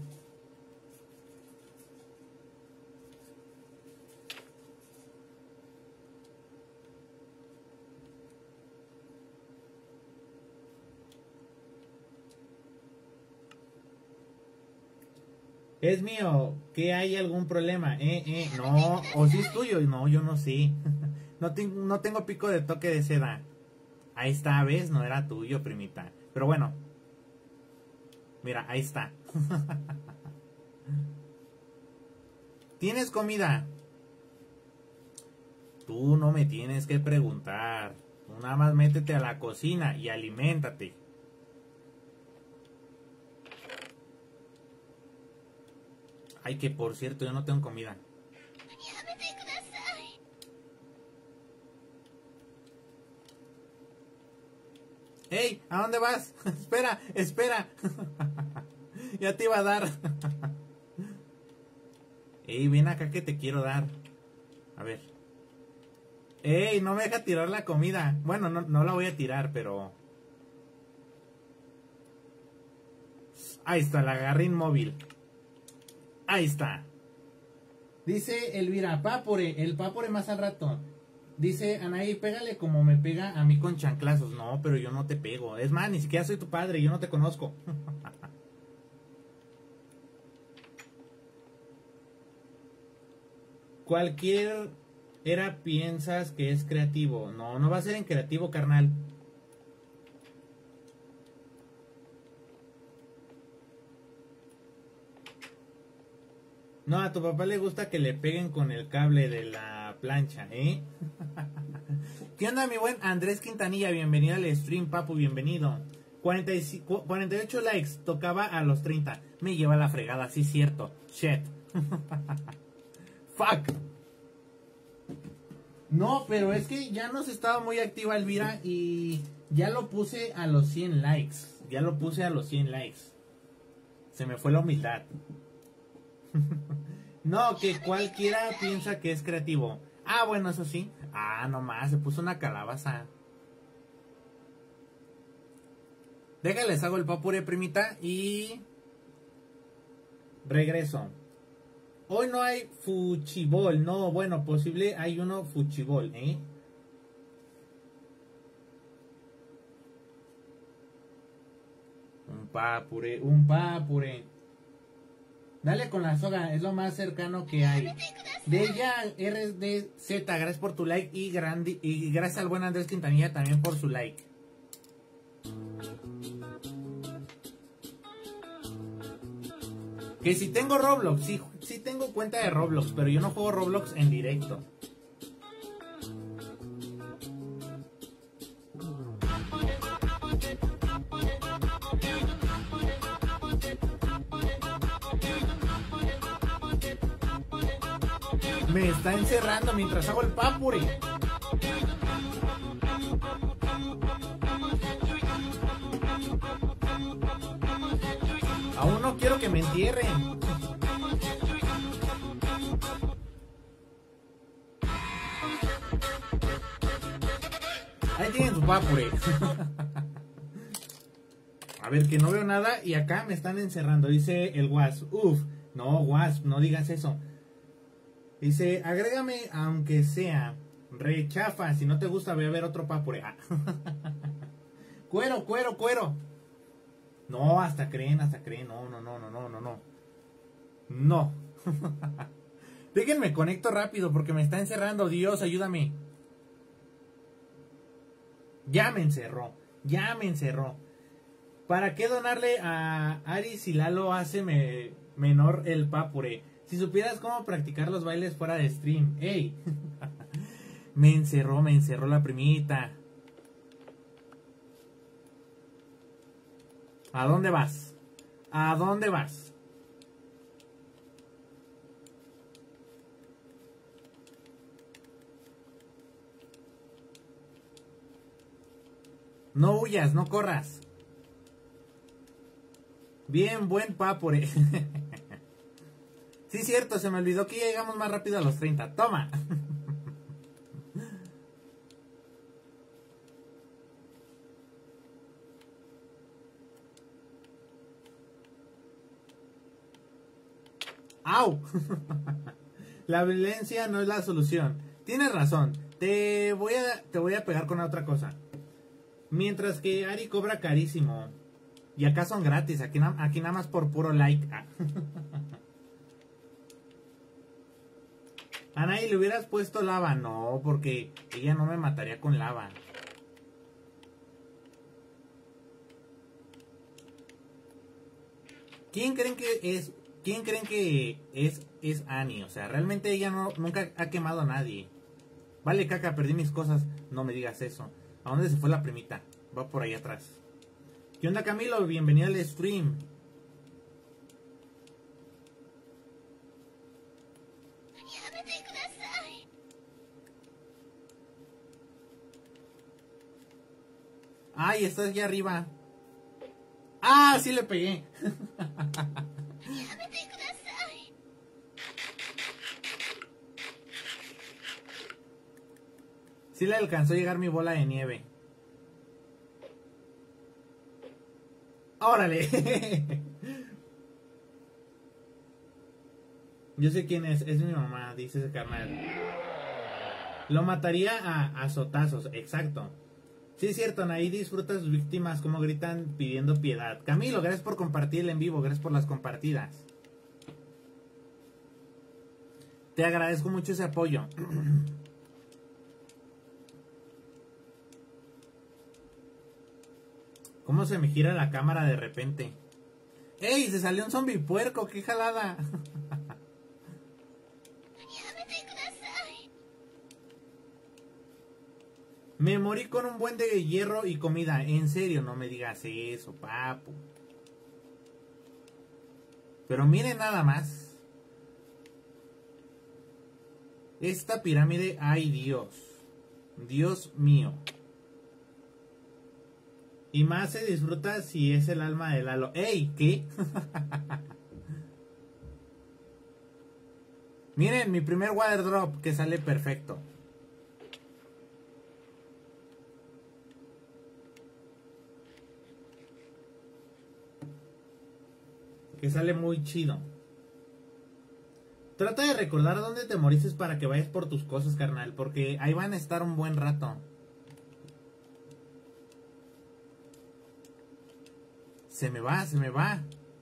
Speaker 1: Es mío, que hay algún problema, eh, eh, no, o si es tuyo, no, yo no sé, no, te, no tengo pico de toque de seda, ahí está, ¿ves? No era tuyo, primita, pero bueno, mira, ahí está. ¿Tienes comida? Tú no me tienes que preguntar, tú nada más métete a la cocina y aliméntate. Ay, que por cierto, yo no tengo comida. ¡Ey! ¿A dónde vas? Espera, espera. Ya te iba a dar. Ey, ven acá que te quiero dar. A ver. Ey, no me deja tirar la comida. Bueno, no, no la voy a tirar, pero... Ahí está, la agarré inmóvil. Ahí está. Dice Elvira, pápore, el pápore más al rato. Dice Anaí, pégale como me pega a mí con chanclazos. No, pero yo no te pego. Es más, ni siquiera soy tu padre, yo no te conozco. Cualquier era piensas que es creativo. No, no va a ser en creativo, carnal. No, a tu papá le gusta que le peguen con el cable de la plancha, ¿eh? ¿Qué onda, mi buen Andrés Quintanilla? Bienvenido al stream, papu, bienvenido. cuarenta y cinco, cuarenta y ocho likes, tocaba a los treinta. Me lleva la fregada, sí, cierto. Shit. Fuck. No, pero es que ya nos estaba muy activa Elvira y ya lo puse a los cien likes. Ya lo puse a los cien likes. Se me fue la humildad. No, que cualquiera piensa que es creativo. Ah, bueno, eso sí. Ah, nomás, se puso una calabaza. Déjales, hago el papure, primita, y regreso. Hoy no hay fuchibol. No, bueno, posible hay uno fuchibol, ¿eh? Un papure, un papure. Dale con la soga, es lo más cercano que hay. De ella, R D Z, gracias por tu like. Y, grande, y gracias al buen Andrés Quintanilla también por su like. Que si tengo Roblox, sí, sí tengo cuenta de Roblox, pero yo no juego Roblox en directo. Me está encerrando mientras hago el papure. Aún no quiero que me entierren. Ahí tienen su papure. A ver, que no veo nada y acá me están encerrando. Dice el Wasp. Uf, no, Wasp, no digas eso. Dice, agrégame aunque sea. Rechafa, si no te gusta voy a ver otro papure. Ah. Cuero, cuero, cuero. No, hasta creen, hasta creen. No, no, no, no, no, no, no. No. Déjenme conecto rápido porque me está encerrando. Dios, ayúdame. Ya me encerró. Ya me encerró. ¿Para qué donarle a Ari si Lalo hace me, menor el papure? Si supieras cómo practicar los bailes fuera de stream. ¡Ey! Me encerró, me encerró la primita. ¿A dónde vas? ¿A dónde vas? No huyas, no corras. Bien, buen papure. Sí, cierto, se me olvidó que ya llegamos más rápido a los treinta. ¡Toma! ¡Au! La violencia no es la solución. Tienes razón. Te voy a, te voy a pegar con otra cosa. Mientras que Ari cobra carísimo. Y acá son gratis. Aquí, na, aquí nada más por puro like. Ah. Anaí, ¿le hubieras puesto lava? No, porque ella no me mataría con lava. ¿Quién creen que es? ¿Quién creen que es, es Annie? O sea, realmente ella no, nunca ha quemado a nadie. Vale, caca, perdí mis cosas. No me digas eso. ¿A dónde se fue la primita? Va por ahí atrás. ¿Qué onda, Camilo? Bienvenido al stream. Ay, estás aquí arriba. ¡Ah! Sí le pegué. Sí le alcanzó a llegar mi bola de nieve. ¡Órale! Yo sé quién es. Es mi mamá, dice ese carnal. Lo mataría a azotazos, exacto. Sí, es cierto, Anaí disfruta a sus víctimas como gritan pidiendo piedad. Camilo, gracias por compartir el en vivo, gracias por las compartidas. Te agradezco mucho ese apoyo. ¿Cómo se me gira la cámara de repente? ¡Ey! Se salió un zombie puerco, qué jalada. Me morí con un buen de hierro y comida. En serio, no me digas eso, papu. Pero miren nada más. Esta pirámide, ay Dios. Dios mío. Y más se disfruta si es el alma de Lalo. ¡Ey! ¿Qué? Miren, mi primer water drop que sale perfecto. Que sale muy chido. Trata de recordar dónde te moriste para que vayas por tus cosas, carnal. Porque ahí van a estar un buen rato. Se me va, se me va.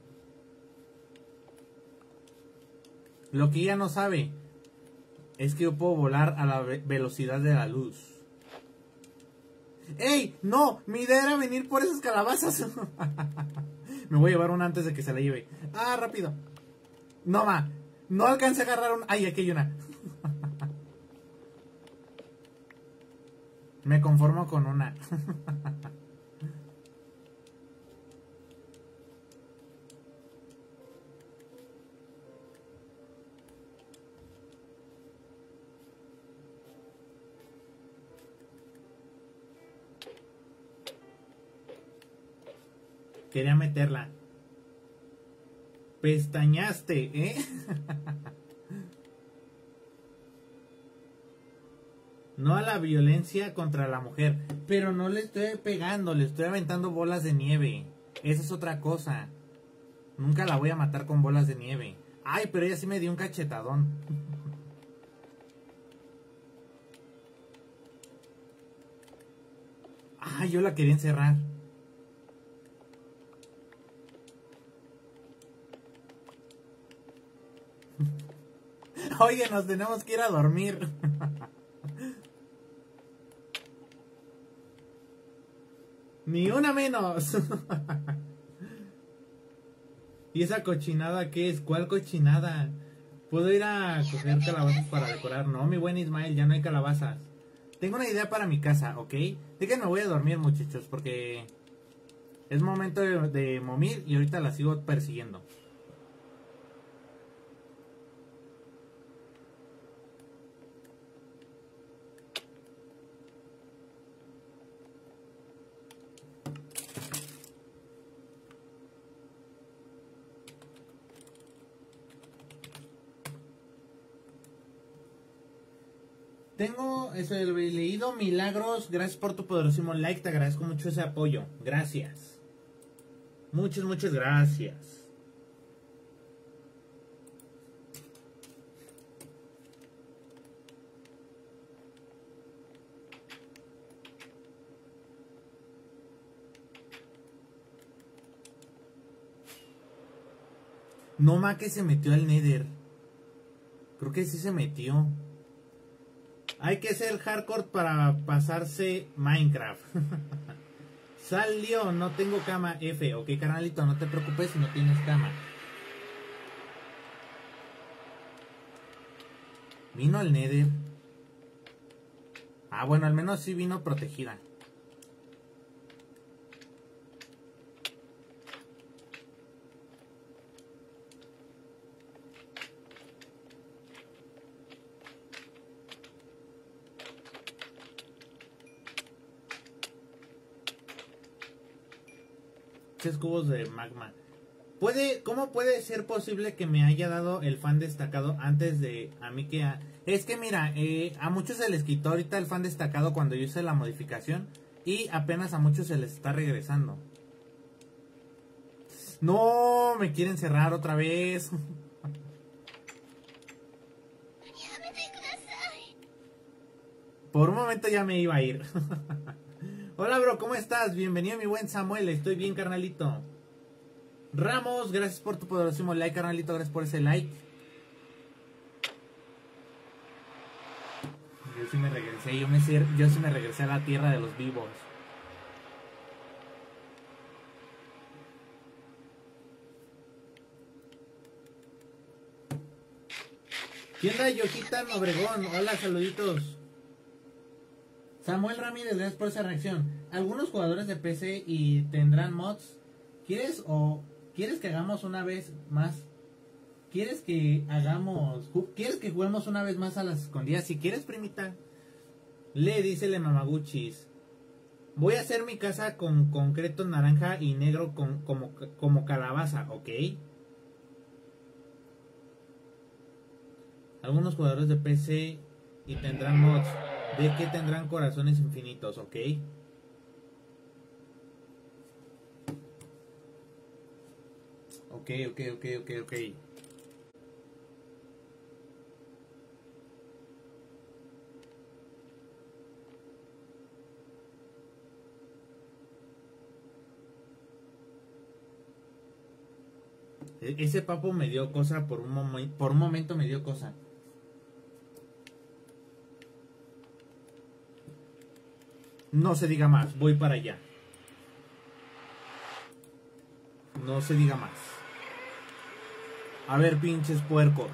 Speaker 1: Lo que ella no sabe es que yo puedo volar a la ve- velocidad de la luz. ¡Ey! ¡No! Mi idea era venir por esas calabazas. Me voy a llevar una antes de que se la lleve. ¡Ah, rápido! No, ma. No alcancé a agarrar un... ¡Ay, aquí hay una! Me conformo con una. Quería meterla. Pestañaste, ¿eh? No a la violencia contra la mujer. Pero no le estoy pegando, le estoy aventando bolas de nieve. Esa es otra cosa. Nunca la voy a matar con bolas de nieve. Ay, pero ella sí me dio un cachetadón. Ay, yo la quería encerrar. Oye, nos tenemos que ir a dormir. Ni una menos. ¿Y esa cochinada qué es? ¿Cuál cochinada? ¿Puedo ir a coger calabazas para decorar? No, mi buen Ismael, ya no hay calabazas. Tengo una idea para mi casa, ¿ok? Déjenme, voy a dormir, muchachos, porque es momento de, de momir y ahorita la sigo persiguiendo. Tengo eso, leído Milagros. Gracias por tu poderosísimo like. Te agradezco mucho ese apoyo. Gracias. Muchas, muchas gracias. No ma que se metió al Nether. Creo que sí se metió. Hay que ser hardcore para pasarse Minecraft. Salió, no tengo cama F. Ok, carnalito, no te preocupes si no tienes cama. ¿Vino al Nether? Ah, bueno, al menos sí vino protegida. Cubos de magma. ¿Puede, ¿Cómo puede ser posible que me haya dado el fan destacado antes de a mí que a... Es que mira, eh, a muchos se les quitó ahorita el fan destacado cuando yo hice la modificación y apenas a muchos se les está regresando. No, me quieren cerrar otra vez. Por un momento ya me iba a ir. Hola, bro, ¿cómo estás? Bienvenido, mi buen Samuel. Estoy bien, carnalito. Ramos, gracias por tu poderosísimo like, carnalito. Gracias por ese like. Yo sí me regresé. Yo, me, yo sí me regresé a la tierra de los vivos. ¿Quién da Yojitan Obregón? Hola, saluditos. Samuel Ramírez, gracias por esa reacción. Algunos jugadores de P C y tendrán mods. ¿Quieres o quieres que hagamos una vez más? ¿Quieres que hagamos, quieres que juguemos una vez más a las escondidas? Si quieres, primita. Le dice le Mamaguchis. Voy a hacer mi casa con concreto naranja y negro con, como, como calabaza, ¿ok? Algunos jugadores de P C y tendrán mods. De que tendrán corazones infinitos, ¿ok? Ok, ok, ok, ok, ok. Ese papo me dio cosa por un momento, por un momento me dio cosa. No se diga más, voy para allá. No se diga más. A ver, pinches puercos.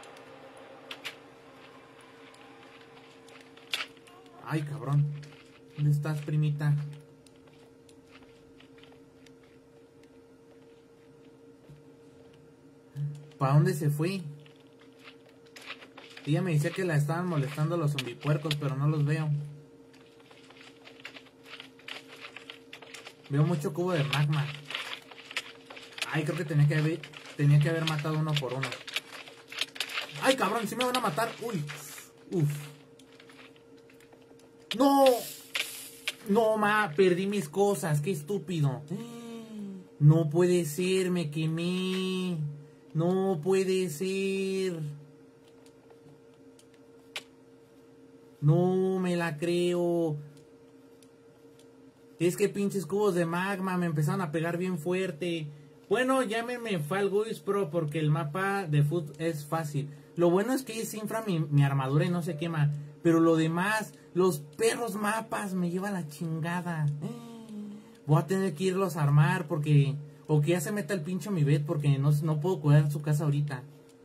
Speaker 1: Ay, cabrón. ¿Dónde estás, primita? ¿Para dónde se fue? Ella me decía que la estaban molestando los zombipuercos, pero no los veo. Veo mucho cubo de magma. Ay, creo que tenía que haber, tenía que haber matado uno por uno. Ay, cabrón, si me van a matar. Uy, uf. No. No, ma, perdí mis cosas. Qué estúpido. No puede ser, me quemé. No puede ser. No me la creo. Es que pinches cubos de magma me empezaron a pegar bien fuerte. Bueno, llámenme Fall Guys Pro porque el mapa de foot es fácil. Lo bueno es que se infra mi, mi armadura y no se quema. Pero lo demás, los perros mapas me lleva la chingada. Voy a tener que irlos a armar porque... O que ya se meta el pincho mi bed porque no, no puedo cuidar su casa ahorita.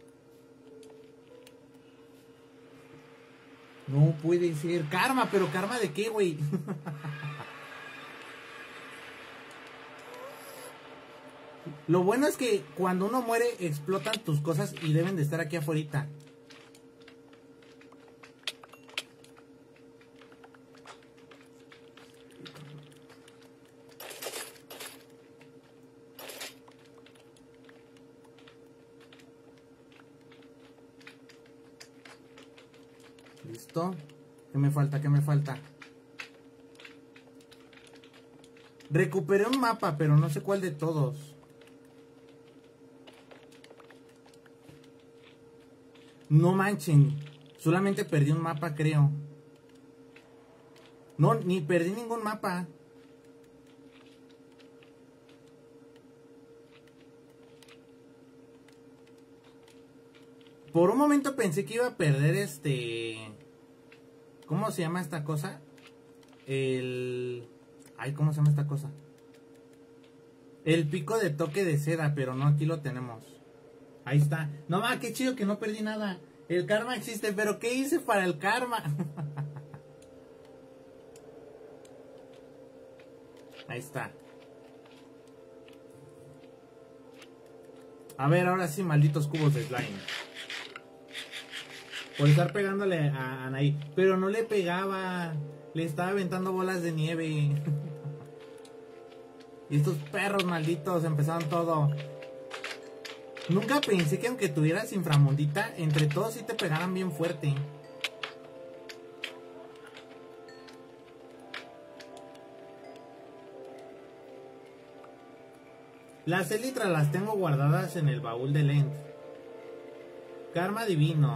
Speaker 1: No puede ser. Karma, pero karma de qué, güey. Lo bueno es que cuando uno muere explotan tus cosas y deben de estar aquí afuera. ¿Listo? ¿Qué me falta? ¿Qué me falta? Recuperé un mapa, pero no sé cuál de todos. No manchen. Solamente perdí un mapa, creo. No, ni perdí ningún mapa. Por un momento pensé que iba a perder este... ¿Cómo se llama esta cosa? El... Ay, ¿cómo se llama esta cosa? El pico de toque de seda, pero no, aquí lo tenemos. Ahí está. No, ma, qué chido que no perdí nada. El karma existe, pero ¿qué hice para el karma? Ahí está. A ver, ahora sí, malditos cubos de slime. Por estar pegándole a Anaí. Pero no le pegaba. Le estaba aventando bolas de nieve. Y estos perros malditos empezaron todo. Nunca pensé que aunque tuvieras inframundita, entre todos sí te pegaran bien fuerte. Las élitras las tengo guardadas en el baúl de Lent. Karma divino.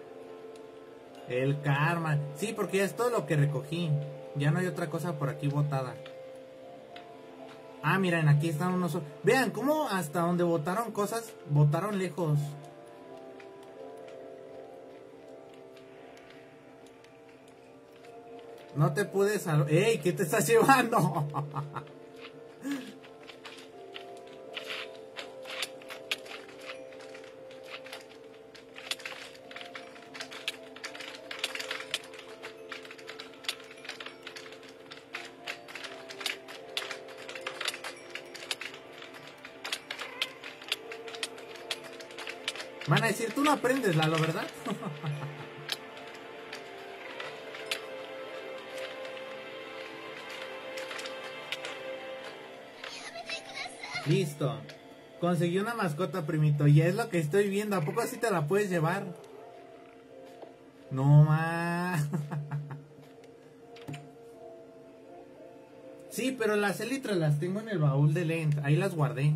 Speaker 1: El karma. Sí, porque es todo lo que recogí. Ya no hay otra cosa por aquí botada. Ah, miren, aquí están unos... Vean, cómo hasta donde botaron cosas, botaron lejos. No te pude salvar. ¡Ey! ¿Qué te estás llevando? Van a decir, tú no aprendes, Lalo, ¿verdad? Listo. Conseguí una mascota, primito. Y es lo que estoy viendo. ¿A poco así te la puedes llevar? No más. Sí, pero las elitras las tengo en el baúl de Lent. Ahí las guardé.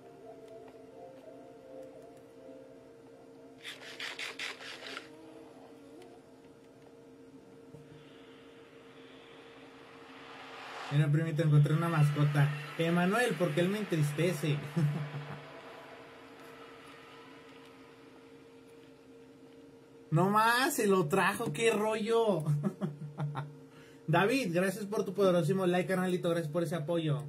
Speaker 1: Mira, primito, encontré una mascota. Emanuel, porque él me entristece. No más, se lo trajo, qué rollo. David, gracias por tu poderosísimo like, carnalito. Gracias por ese apoyo.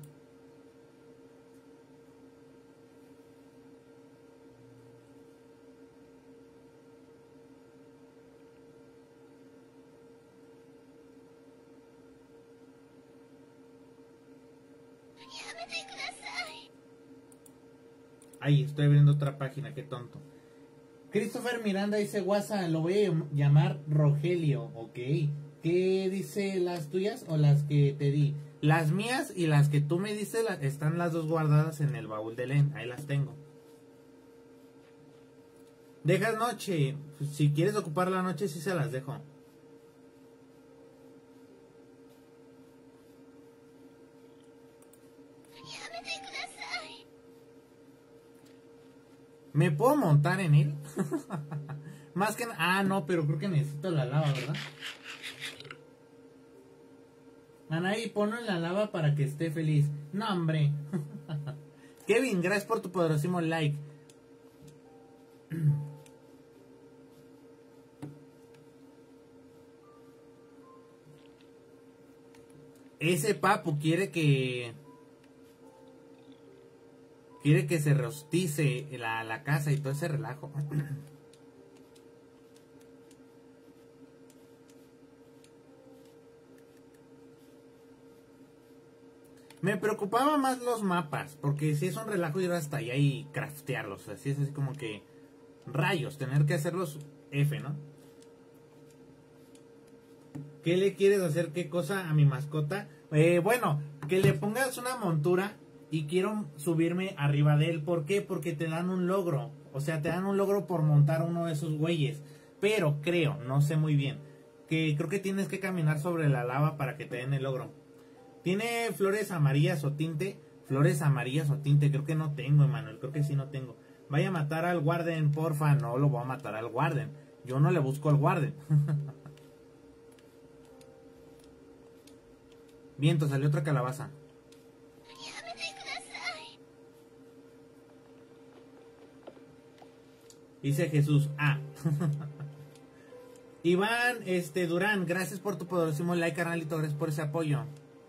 Speaker 1: Ahí, estoy abriendo otra página, qué tonto. Christopher Miranda dice, WhatsApp, lo voy a llamar Rogelio, ok. ¿Qué dice las tuyas o las que te di? Las mías y las que tú me diste están las dos guardadas en el baúl de Len, ahí las tengo. Dejas noche, si quieres ocupar la noche sí se las dejo. ¿Me puedo montar en él? Más que... Ah, no, pero creo que necesito la lava, ¿verdad? Anaí, ponlo en la lava para que esté feliz. No, hombre. Kevin, gracias por tu poderosísimo like. Ese papu quiere que... Quiere que se rostice la, la casa y todo ese relajo. Me preocupaba más los mapas, porque si es un relajo ir hasta allá y craftearlos. Así es así como que... Rayos, tener que hacerlos F, ¿no? ¿Qué le quieres hacer? ¿Qué cosa a mi mascota? Eh, bueno, que le pongas una montura... Y quiero subirme arriba de él. ¿Por qué? Porque te dan un logro. O sea, te dan un logro por montar uno de esos güeyes. Pero creo, no sé muy bien, que creo que tienes que caminar sobre la lava para que te den el logro. ¿Tiene flores amarillas o tinte? Flores amarillas o tinte, creo que no tengo, Emanuel. Creo que sí no tengo. Vaya a matar al Warden, porfa. No lo voy a matar al Warden. Yo no le busco al Warden. Viento, salió otra calabaza. Dice Jesús, ah. Iván, este, Durán, gracias por tu poderosísimo like, carnalito, gracias por ese apoyo.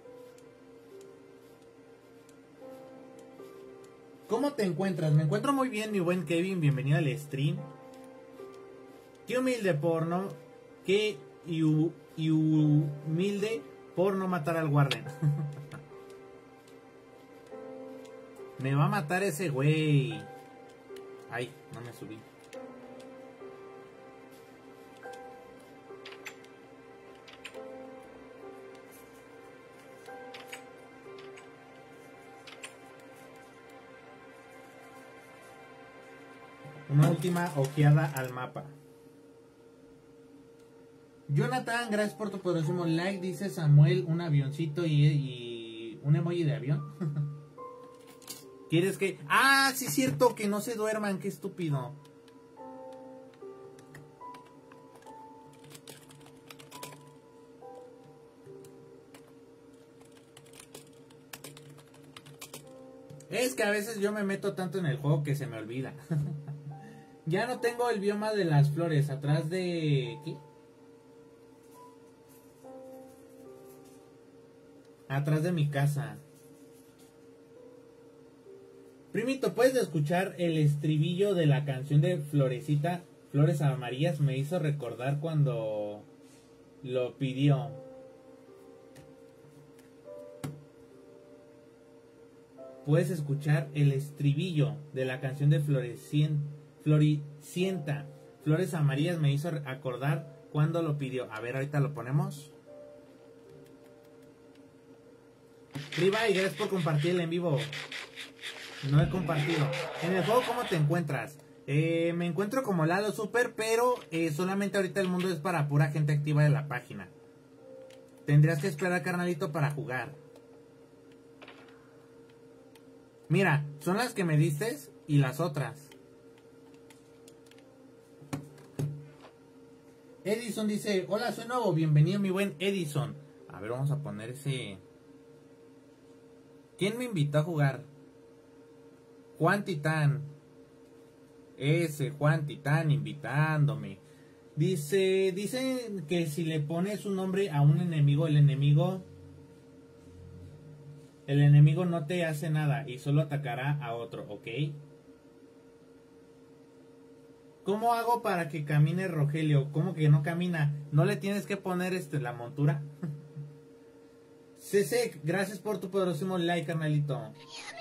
Speaker 1: ¿Cómo te encuentras? Me encuentro muy bien, mi buen Kevin, bienvenido al stream. Qué humilde por no... Qué y, y humilde por no matar al Warden. Me va a matar ese güey. Ay, no me subí. Una última ojeada al mapa. Jonathan, gracias por tu poderosísimo like. Dice Samuel, un avioncito y, y un emoji de avión. ¿Quieres que...? Ah, sí es cierto, que no se duerman, qué estúpido. Es que a veces yo me meto tanto en el juego que se me olvida. Ya no tengo el bioma de las flores. Atrás de... ¿qué? Atrás de mi casa. Primito, ¿puedes escuchar el estribillo de la canción de Florecita? Flores amarillas me hizo recordar cuando lo pidió. Puedes escuchar el estribillo de la canción de Florecien, Floricienta. Flores amarillas me hizo acordar cuando lo pidió. A ver, ahorita lo ponemos. Riva, y gracias por compartir el en vivo. No he compartido. En el juego, ¿cómo te encuentras? Eh, me encuentro como Lalo Super, pero eh, solamente ahorita el mundo es para pura gente activa de la página. Tendrías que esperar, carnalito, para jugar. Mira, son las que me diste y las otras. Edison dice, hola, soy nuevo, bienvenido mi buen Edison. A ver, vamos a poner ese... ¿Quién me invitó a jugar? Juan Titán. Ese Juan Titán invitándome. Dice, dice que si le pones un nombre a un enemigo, el enemigo... El enemigo no te hace nada y solo atacará a otro, ¿ok? ¿Cómo hago para que camine Rogelio? ¿Cómo que no camina? ¿No le tienes que poner este la montura? C C, gracias por tu poderosísimo like, carnalito.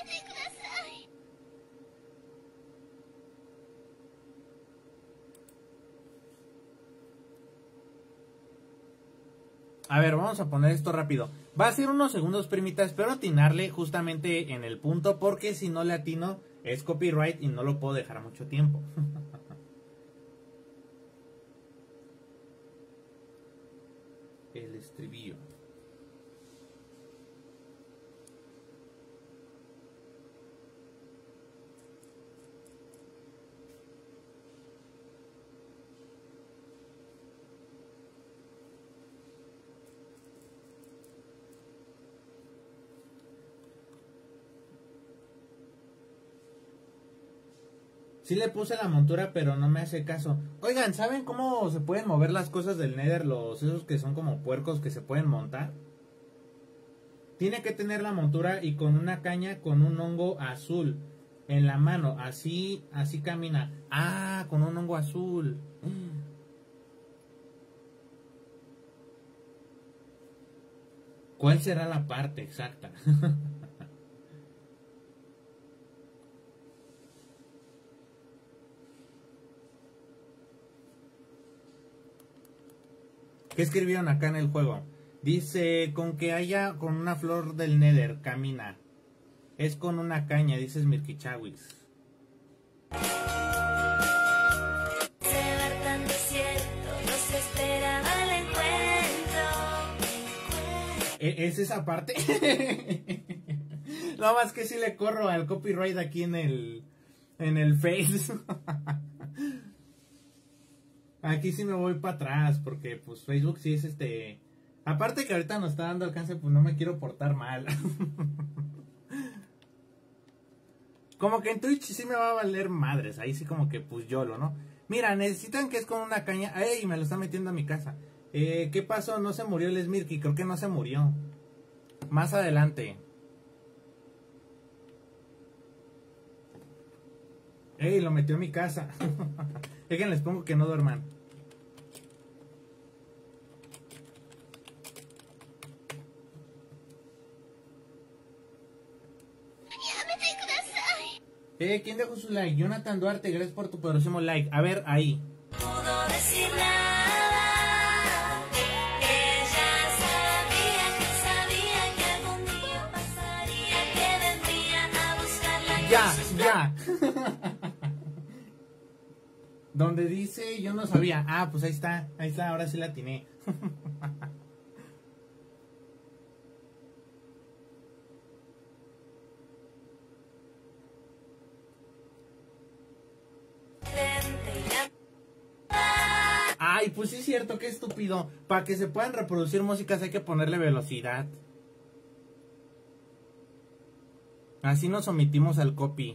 Speaker 1: A ver, vamos a poner esto rápido. Va a ser unos segundos, primita. Espero atinarle justamente en el punto, porque si no le atino es copyright y no lo puedo dejar mucho tiempo. El estribillo. Sí le puse la montura, pero no me hace caso. Oigan, ¿saben cómo se pueden mover las cosas del Nether? Los esos que son como puercos que se pueden montar. Tiene que tener la montura y con una caña con un hongo azul en la mano. Así, así camina. Ah, con un hongo azul. ¿Cuál será la parte exacta? ¿Qué escribieron acá en el juego? Dice, con que haya con una flor del Nether, camina. Es con una caña, dices Mirkichawis. ¿Es esa parte? No más que si le corro al copyright aquí en el en el Face. Aquí sí me voy para atrás, porque pues Facebook sí es este... Aparte que ahorita nos está dando alcance, pues no me quiero portar mal. Como que en Twitch sí me va a valer madres, ahí sí como que pues YOLO, ¿no? Mira, necesitan que es con una caña... ¡Ey! Me lo está metiendo a mi casa. Eh, ¿qué pasó? No se murió el Smirky, creo que no se murió. Más adelante. ¡Ey! Lo metió a mi casa. Dejen, les pongo que no duerman. Eh, ¿quién dejó su like? Jonathan Duarte, gracias por tu poderosísimo like. A ver, ahí. Pudo decir nada. Ella sabía que sabía que algún día pasaría, que vendría a buscarla. Ya, ya. Donde dice yo no sabía. Ah, pues ahí está, ahí está, ahora sí la atiné. Ay, pues sí es cierto, qué estúpido. Para que se puedan reproducir músicas hay que ponerle velocidad. Así nos omitimos al copy.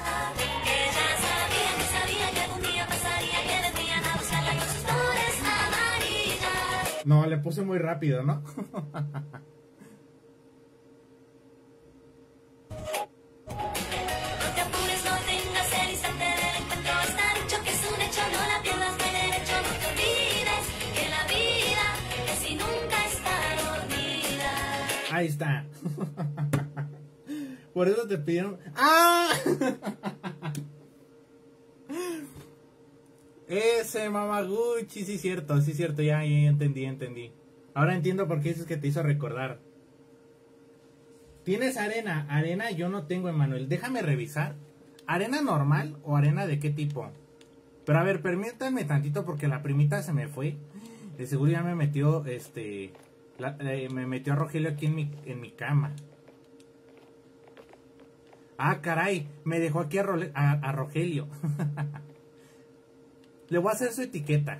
Speaker 1: No, le puse muy rápido, ¿no? Ahí está. Por eso te pidieron... ¡Ah! Ese Mamaguchi, sí cierto, sí cierto, ya, ya entendí, entendí. Ahora entiendo por qué dices que te hizo recordar. ¿Tienes arena? Arena yo no tengo, Emanuel. Déjame revisar. ¿Arena normal o arena de qué tipo? Pero a ver, permítanme tantito porque la primita se me fue. De seguro ya me metió, este... La, eh, me metió a Rogelio aquí en mi, en mi cama. Ah, caray, me dejó aquí a, Role, a, a Rogelio. Le voy a hacer su etiqueta.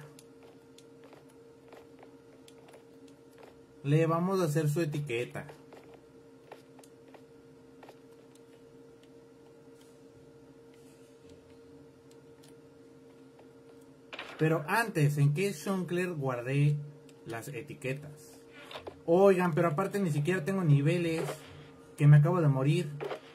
Speaker 1: Le vamos a hacer su etiqueta. Pero antes, ¿en qué Shoncler guardé las etiquetas? Oigan, pero aparte ni siquiera tengo niveles. Que me acabo de morir.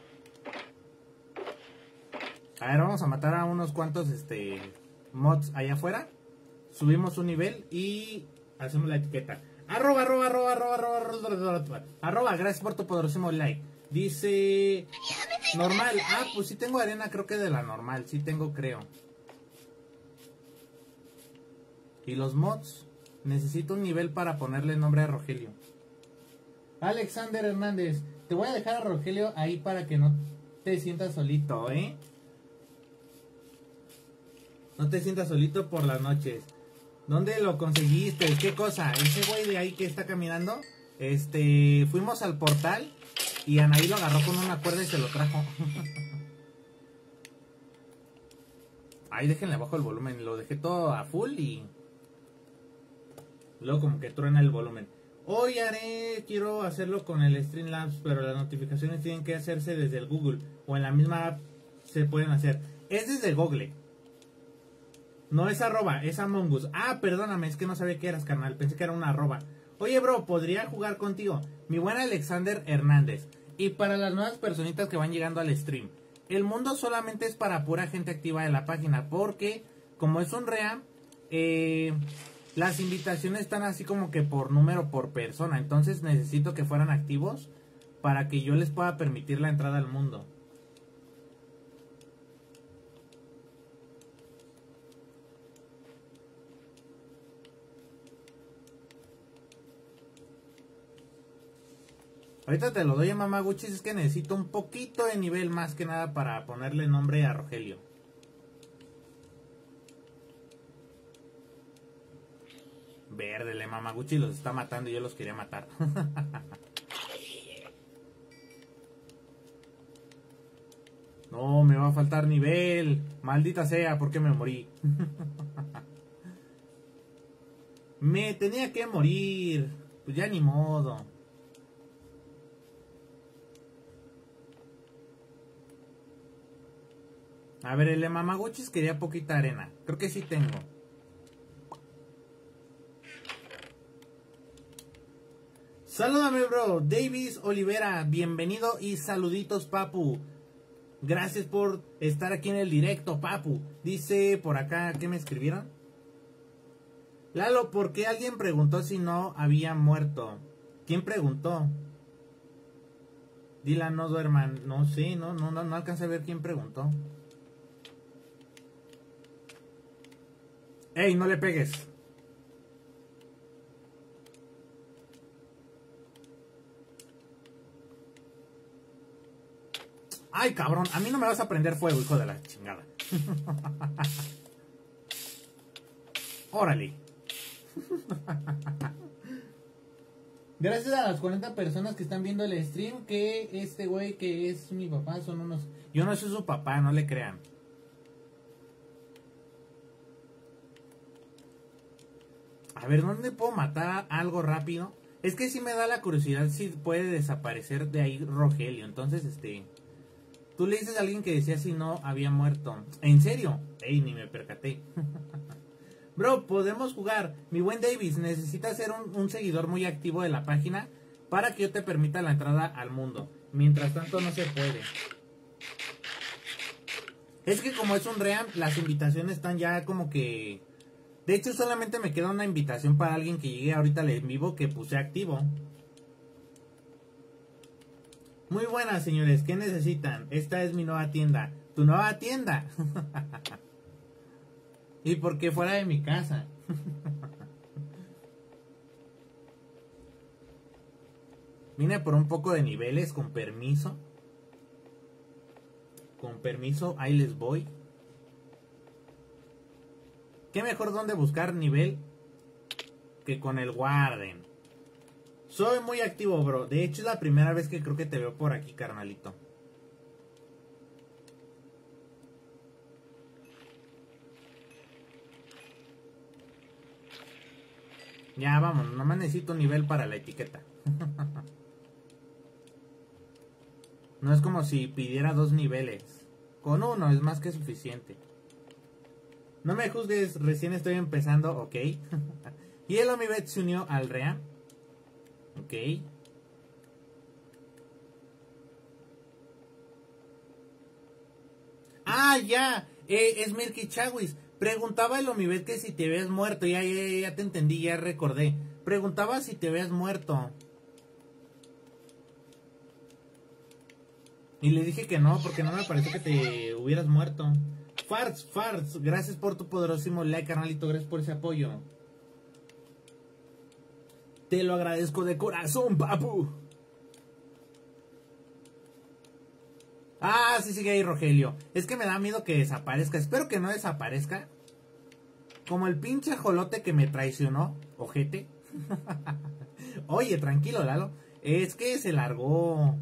Speaker 1: A ver, vamos a matar a unos cuantos este mods allá afuera. Subimos un nivel y hacemos la etiqueta. Arroba, arroba, arroba, arroba, arroba, arroba, arroba, arroba, gracias por tu poderosísimo like. Dice... Normal. Ah, pues sí tengo arena, creo que de la normal. Sí tengo, creo. Y los mods. Necesito un nivel para ponerle nombre a Rogelio. Alexander Hernández. Te voy a dejar a Rogelio ahí para que no te sientas solito, ¿eh? No te sientas solito por las noches. ¿Dónde lo conseguiste? ¿Qué cosa? Ese güey de ahí que está caminando. Este... Fuimos al portal. Y Anaí lo agarró con una cuerda y se lo trajo. Ahí déjenle abajo el volumen. Lo dejé todo a full y... Luego como que truena el volumen. Hoy haré, quiero hacerlo con el Streamlabs, pero las notificaciones tienen que hacerse desde el Google. O en la misma app se pueden hacer. Es desde Google. No es arroba, es Among Us. Ah, perdóname, es que no sabía que eras, carnal. Pensé que era una arroba. Oye, bro, ¿podría jugar contigo? Mi buen Alexander Hernández. Y para las nuevas personitas que van llegando al stream. El mundo solamente es para pura gente activa de la página. Porque, como es un ream, eh... las invitaciones están así como que por número por persona. Entonces necesito que fueran activos para que yo les pueda permitir la entrada al mundo. Ahorita te lo doy a Mamaguchi. Es que necesito un poquito de nivel más que nada para ponerle nombre a Rogelio. Verdele, Mamaguchi los está matando y yo los quería matar. No, me va a faltar nivel. Maldita sea, ¿por qué me morí? Me tenía que morir. Pues ya ni modo. A ver, el de Mamaguchis quería poquita arena. Creo que sí tengo. Salúdame, bro. Davis Olivera, bienvenido y saluditos, papu. Gracias por estar aquí en el directo, papu. Dice por acá, ¿qué me escribieron? Lalo, ¿por qué alguien preguntó si no había muerto? ¿Quién preguntó? Dylan, no duerman. No sé, no, no, no, no alcancé a ver quién preguntó. ¡Ey, no le pegues! ¡Ay, cabrón! A mí no me vas a prender fuego, hijo de la chingada. ¡Órale! Gracias a las cuarenta personas que están viendo el stream, que este güey que es mi papá son unos... Yo no soy su papá, no le crean. A ver, ¿dónde puedo matar algo rápido? Es que sí me da la curiosidad si puede desaparecer de ahí Rogelio. Entonces, este... Tú le dices a alguien que decía si no había muerto. ¿En serio? Ey, ni me percaté. Bro, podemos jugar. Mi buen Davis, necesitas ser un, un seguidor muy activo de la página para que yo te permita la entrada al mundo. Mientras tanto no se puede. Es que como es un ream, las invitaciones están ya como que... De hecho, solamente me queda una invitación para alguien que llegue ahorita al en vivo que puse activo. Muy buenas, señores. ¿Qué necesitan? Esta es mi nueva tienda. ¿Tu nueva tienda? ¿Y por qué fuera de mi casa? Vine por un poco de niveles, con permiso. Con permiso, ahí les voy. ¿Qué mejor donde buscar nivel que con el Warden? Soy muy activo, bro. De hecho, es la primera vez que creo que te veo por aquí, carnalito. Ya, vamos. Nomás necesito un nivel para la etiqueta. No es como si pidiera dos niveles. Con uno es más que suficiente. No me juzgues, recién estoy empezando, ok. Y el Omibet se unió al R E A. Ok. Ah, ya. Eh, es Mirky Chawis. Preguntaba el Omibet que si te habías muerto. Ya, ya, ya te entendí, ya recordé. Preguntaba si te habías muerto. Y le dije que no, porque no me pareció que te hubieras muerto. Farts, Farts, gracias por tu poderosísimo like, carnalito. Gracias por ese apoyo. Te lo agradezco de corazón, papu. Ah, sí, sigue ahí, Rogelio. Es que me da miedo que desaparezca. Espero que no desaparezca. Como el pinche ajolote que me traicionó, ojete. Oye, tranquilo, Lalo. Es que se largó.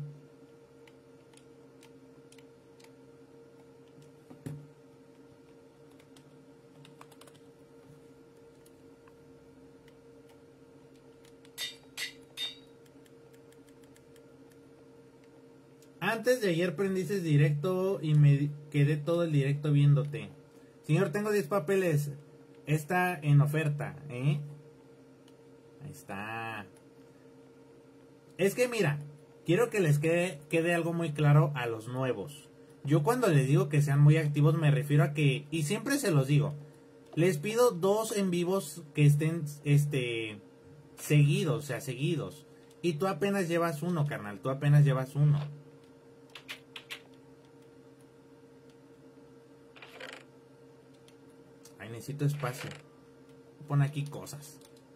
Speaker 1: Antes de ayer prendiste directo y me quedé todo el directo viéndote. Señor, tengo diez papeles. Está en oferta, ¿eh? Ahí está. Es que mira, quiero que les quede, quede algo muy claro a los nuevos. Yo cuando les digo que sean muy activos me refiero a que, y siempre se los digo, les pido dos en vivos que estén este, seguidos, o sea, seguidos. Y tú apenas llevas uno, carnal, tú apenas llevas uno. Ay, necesito espacio. Pon aquí cosas.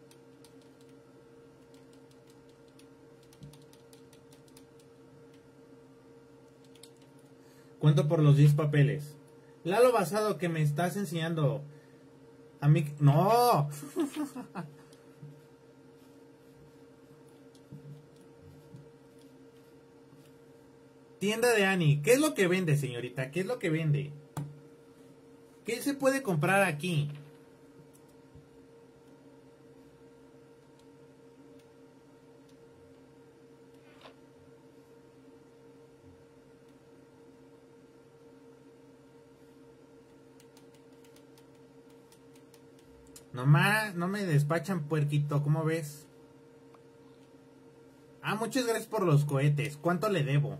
Speaker 1: Cuento por los diez papeles. Lalo Basado, que me estás enseñando. A mí. ¡No! Tienda de Ani. ¿Qué es lo que vende, señorita? ¿Qué es lo que vende? ¿Qué se puede comprar aquí? Nomás, no me despachan, puerquito, ¿cómo ves? Ah, muchas gracias por los cohetes. ¿Cuánto le debo?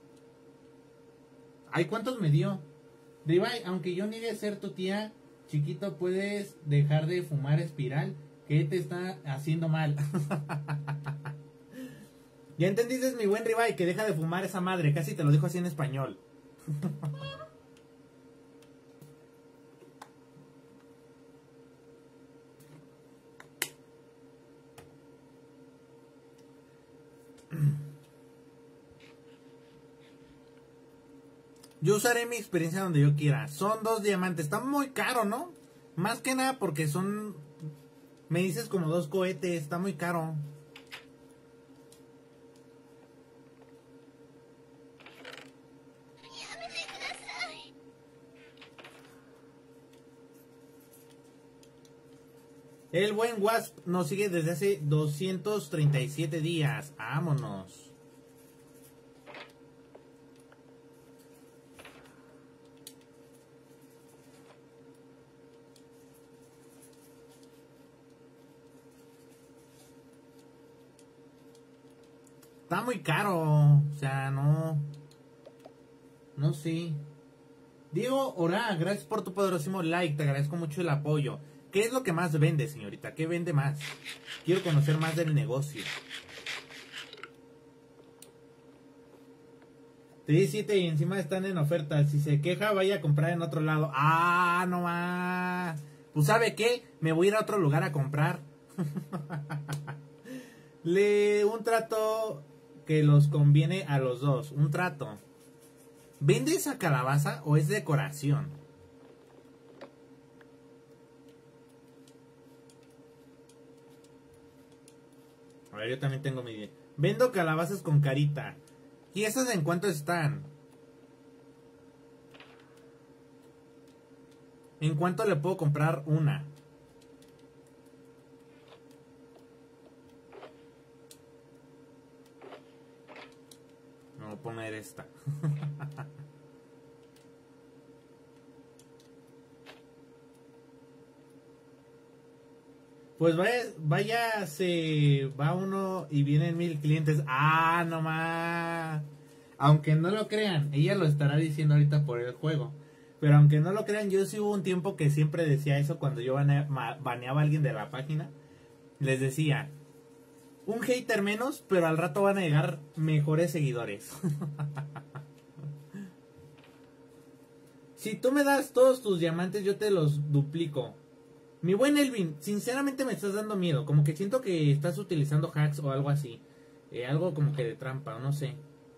Speaker 1: Ay, ¿cuántos me dio? Ribay, aunque yo niegue ser tu tía, chiquito, ¿puedes dejar de fumar espiral? ¿Qué te está haciendo mal? Ya entendiste, mi buen Ribay, que deja de fumar esa madre. Casi te lo dijo así en español. Yo usaré mi experiencia donde yo quiera. Son dos diamantes. Está muy caro, ¿no? Más que nada porque son... Me dices como dos cohetes. Está muy caro. El buen Wasp nos sigue desde hace doscientos treinta y siete días. Vámonos. Está muy caro. O sea, no. No sé. Diego Ora, gracias por tu poderosísimo like. Te agradezco mucho el apoyo. ¿Qué es lo que más vende, señorita? ¿Qué vende más? Quiero conocer más del negocio. T siete y encima están en oferta. Si se queja, vaya a comprar en otro lado. ¡Ah, no más! Pues ¿sabe qué? Me voy a ir a otro lugar a comprar. Le un trato que los conviene a los dos. Un trato. ¿Vende esa calabaza o es decoración? A ver, yo también tengo mi idea. Vendo calabazas con carita. ¿Y esas en cuánto están? ¿En cuánto le puedo comprar una? Me voy a poner esta. Pues vaya, vaya, se va uno y vienen mil clientes. Ah, no más. Aunque no lo crean, ella lo estará diciendo ahorita por el juego. Pero aunque no lo crean, yo sí hubo un tiempo que siempre decía eso cuando yo bane, baneaba a alguien de la página. Les decía, un hater menos, pero al rato van a llegar mejores seguidores. Si tú me das todos tus diamantes, yo te los duplico. Mi buen Elvin, sinceramente me estás dando miedo. Como que siento que estás utilizando hacks o algo así. Eh, algo como que de trampa, no sé.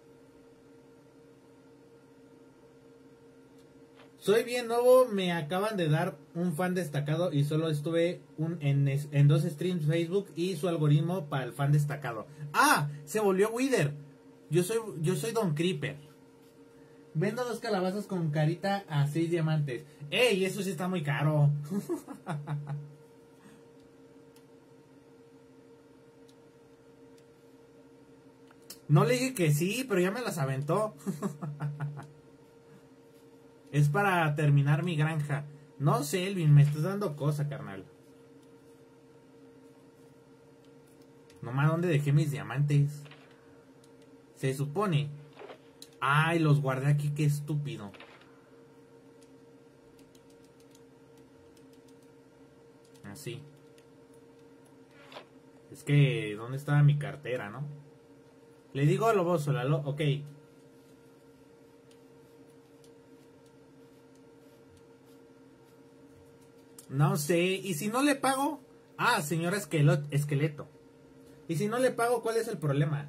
Speaker 1: Soy bien nuevo, me acaban de dar un fan destacado y solo estuve un, en, en dos streams Facebook y su algoritmo para el fan destacado. ¡Ah! Se volvió Wither. Yo soy, yo soy Don Creeper. Vendo dos calabazas con carita a seis diamantes. ¡Ey! Eso sí está muy caro. No le dije que sí, pero ya me las aventó. Es para terminar mi granja. No sé, Elvin, me estás dando cosa, carnal. Nomás, ¿dónde dejé mis diamantes? Se supone. Ay, los guardé aquí, qué estúpido. Así. Es que, ¿dónde estaba mi cartera, no? Le digo a Loboso, la lo... ok. No sé, ¿y si no le pago? Ah, señora esqueleto. ¿Y si no le pago, cuál es el problema?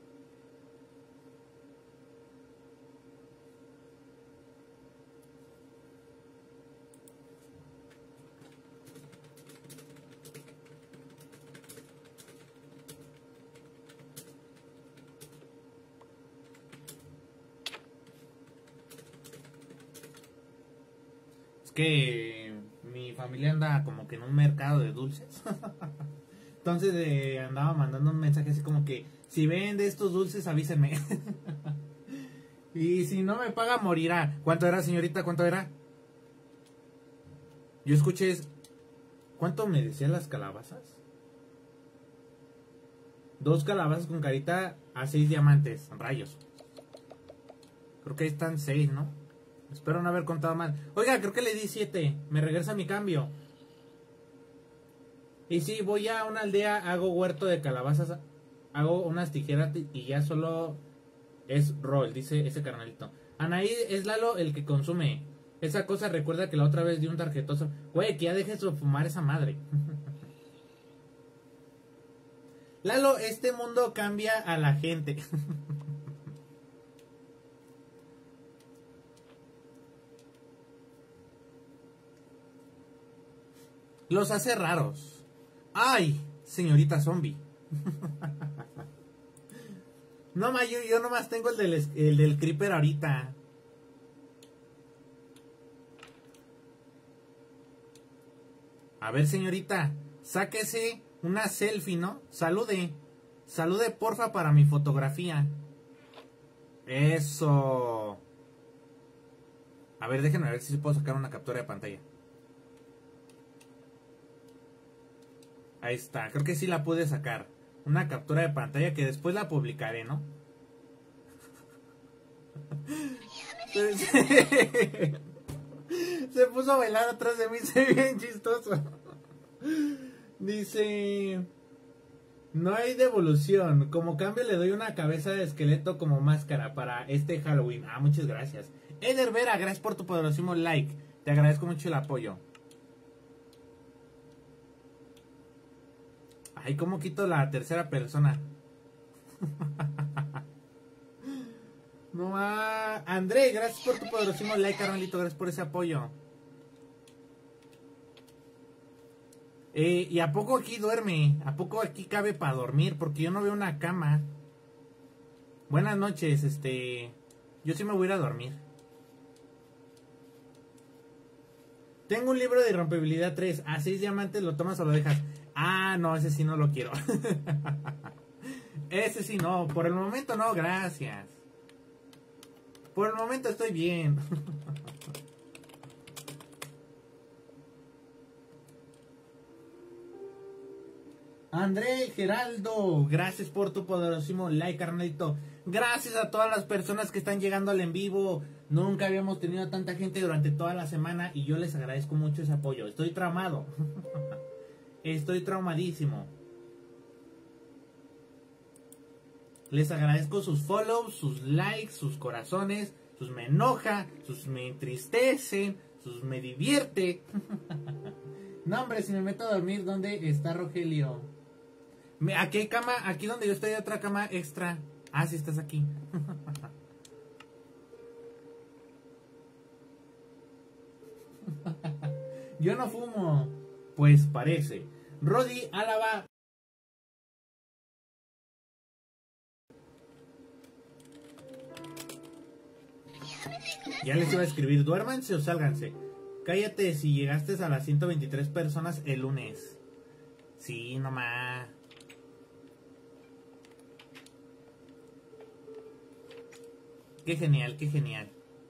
Speaker 1: Es que mi familia anda como que en un mercado de dulces. Entonces eh, andaba mandando un mensaje así como que si vende estos dulces avísenme. Y si no me paga morirá. ¿Cuánto era, señorita? ¿Cuánto era? Yo escuché, ¿cuánto me decían las calabazas? Dos calabazas con carita a seis diamantes. Rayos. Creo que ahí están seis, ¿no? Espero no haber contado mal. Oiga, creo que le di siete. Me regresa mi cambio. Y sí, voy a una aldea, hago huerto de calabazas, hago unas tijeras y ya solo es roll, dice ese carnalito. Anaí, es Lalo el que consume. Esa cosa recuerda que la otra vez di un tarjetoso. Güey, que ya dejes de fumar esa madre. Lalo, este mundo cambia a la gente. Los hace raros. ¡Ay! Señorita zombie. No, ma, yo, yo nomás tengo el del, el del creeper ahorita. A ver, señorita, sáquese una selfie, ¿no? Salude. Salude, porfa, para mi fotografía. Eso. A ver, déjenme ver si puedo sacar una captura de pantalla. Ahí está, creo que sí la pude sacar. Una captura de pantalla que después la publicaré, ¿no? Se puso a bailar atrás de mí, se ve bien chistoso. Dice... No hay devolución. Como cambio le doy una cabeza de esqueleto como máscara para este Halloween. Ah, muchas gracias. Eder Vera, gracias por tu poderosísimo like. Te agradezco mucho el apoyo. Ay, ¿cómo quito la tercera persona? No más. André, gracias por tu poderosísimo like, carnalito. Gracias por ese apoyo. Eh, ¿Y a poco aquí duerme? ¿A poco aquí cabe para dormir? Porque yo no veo una cama. Buenas noches, este... Yo sí me voy a ir a dormir. Tengo un libro de irrompibilidad tres. A seis diamantes, ¿lo tomas o lo dejas? Ah, no, ese sí no lo quiero. Ese sí no. Por el momento no, gracias. Por el momento estoy bien. André Geraldo, gracias por tu poderosísimo like, carnalito. Gracias a todas las personas que están llegando al en vivo. Nunca habíamos tenido tanta gente durante toda la semana y yo les agradezco mucho ese apoyo. Estoy traumado. Estoy traumadísimo. Les agradezco sus follows, sus likes, sus corazones, sus me enoja, sus me entristecen, sus me divierte. No, hombre, si me meto a dormir, ¿dónde está Rogelio? Aquí hay cama, aquí donde yo estoy hay otra cama extra. Ah, sí, estás aquí. Yo no fumo. Pues parece. Rodi Álava. Ya les iba a escribir, duérmanse o sálganse. Cállate si llegaste a las ciento veintitrés personas el lunes. Sí, nomás. Qué genial, qué genial.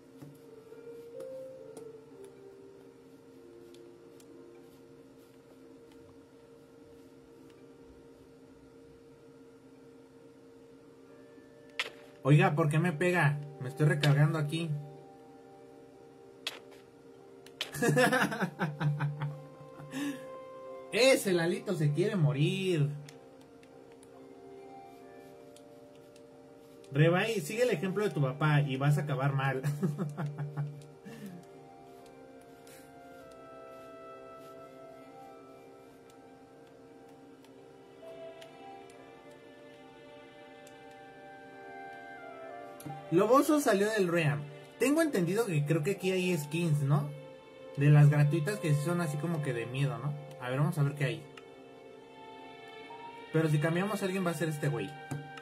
Speaker 1: Oiga, ¿por qué me pega? Me estoy recargando aquí. Ese Lalito se quiere morir. Rebay, sigue el ejemplo de tu papá y vas a acabar mal. Loboso salió del Ream. Tengo entendido que creo que aquí hay skins, ¿no? De las gratuitas que son así como que de miedo, ¿no? A ver, vamos a ver qué hay. Pero si cambiamos a alguien va a ser este güey.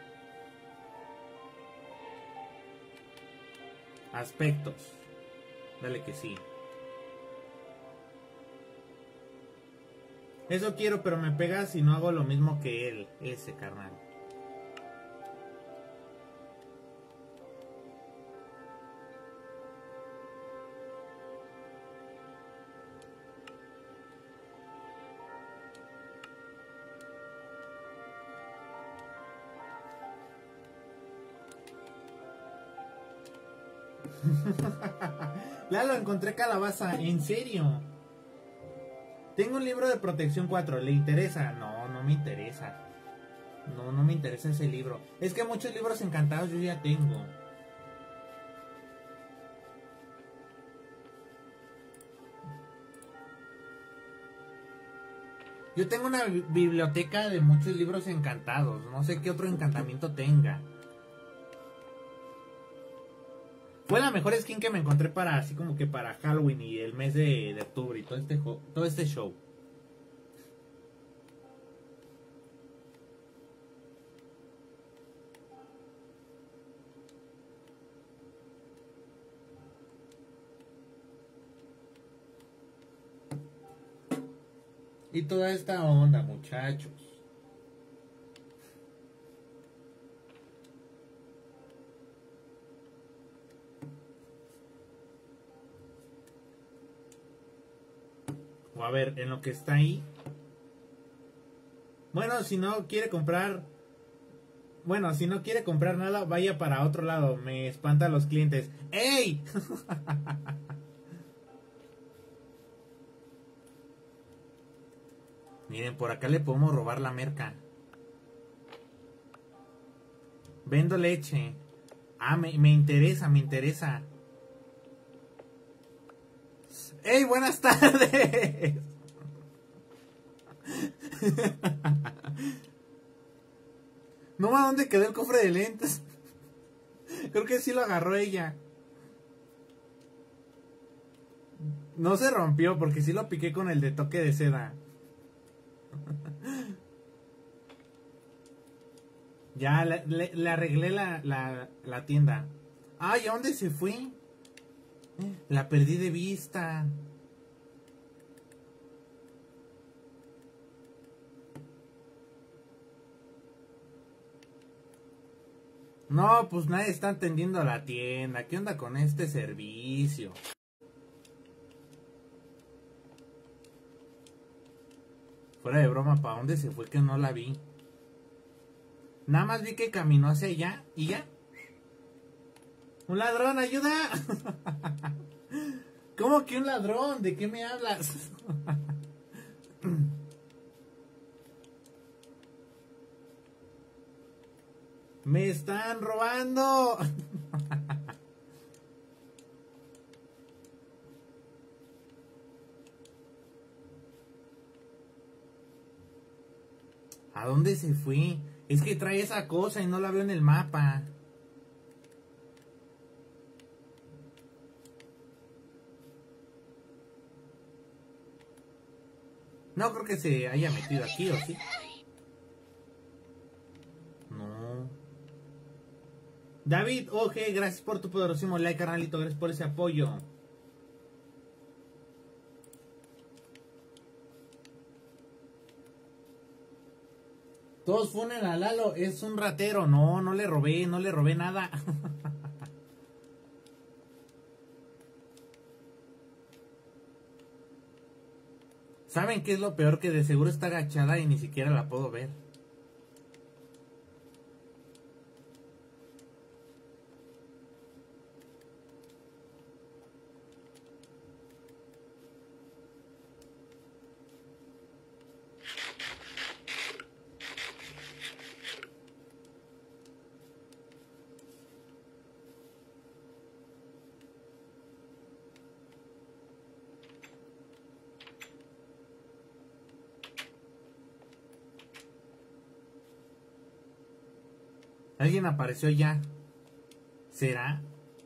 Speaker 1: Aspectos. Dale que sí. Eso quiero, pero me pega si no hago lo mismo que él. Ese carnal. Lalo, encontré calabaza. ¿En serio? Tengo un libro de protección cuatro. ¿Le interesa? No, no me interesa. No, no me interesa ese libro. Es que muchos libros encantados yo ya tengo. Yo tengo una biblioteca de muchos libros encantados. No sé qué otro encantamiento tenga. Fue la mejor skin que me encontré para así como que para Halloween y el mes de, de octubre y todo este, todo este show. Y toda esta onda, muchachos. O a ver, en lo que está ahí. Bueno, si no quiere comprar... Bueno, si no quiere comprar nada, vaya para otro lado. Me espanta a los clientes. ¡Ey! Miren, por acá le podemos robar la merca. Vendo leche. Ah, me, me interesa, me interesa. ¡Ey, buenas tardes! No, ¿a dónde quedó el cofre de lentes? Creo que sí lo agarró ella. No se rompió porque sí lo piqué con el de toque de seda. Ya, le, le, le arreglé la, la, la tienda. Ay, ¿a dónde se fue? La perdí de vista. No, pues nadie está atendiendo a la tienda. ¿Qué onda con este servicio? Fuera de broma, ¿para dónde se fue que no la vi? Nada más vi que caminó hacia allá y ya. ¡Un ladrón, ayuda! ¿Cómo que un ladrón? ¿De qué me hablas? ¡Me están robando! ¿A dónde se fue? Es que trae esa cosa y no la veo en el mapa. No creo que se haya metido aquí, ¿o sí? No. David, ok, gracias por tu poderosísimo like, carnalito. Gracias por ese apoyo. Todos funen a Lalo, es un ratero. No, no le robé, no le robé nada. ¿Saben qué es lo peor? Que de seguro está agachada y ni siquiera la puedo ver. Alguien apareció ya. ¿Será?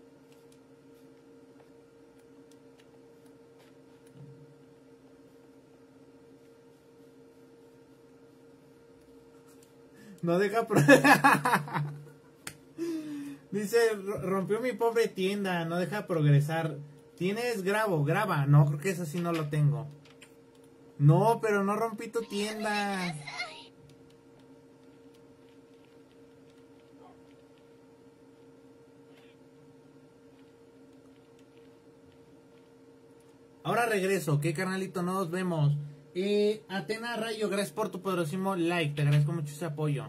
Speaker 1: No deja pro... Dice, rompió mi pobre tienda, no deja progresar. ¿Tienes grabo? Graba. No, creo que eso sí no lo tengo. No, pero no rompí tu tienda. Ahora regreso, ¿qué carnalito? Nos vemos. Eh, Atena Rayo, gracias por tu poderosísimo like. Te agradezco mucho ese apoyo.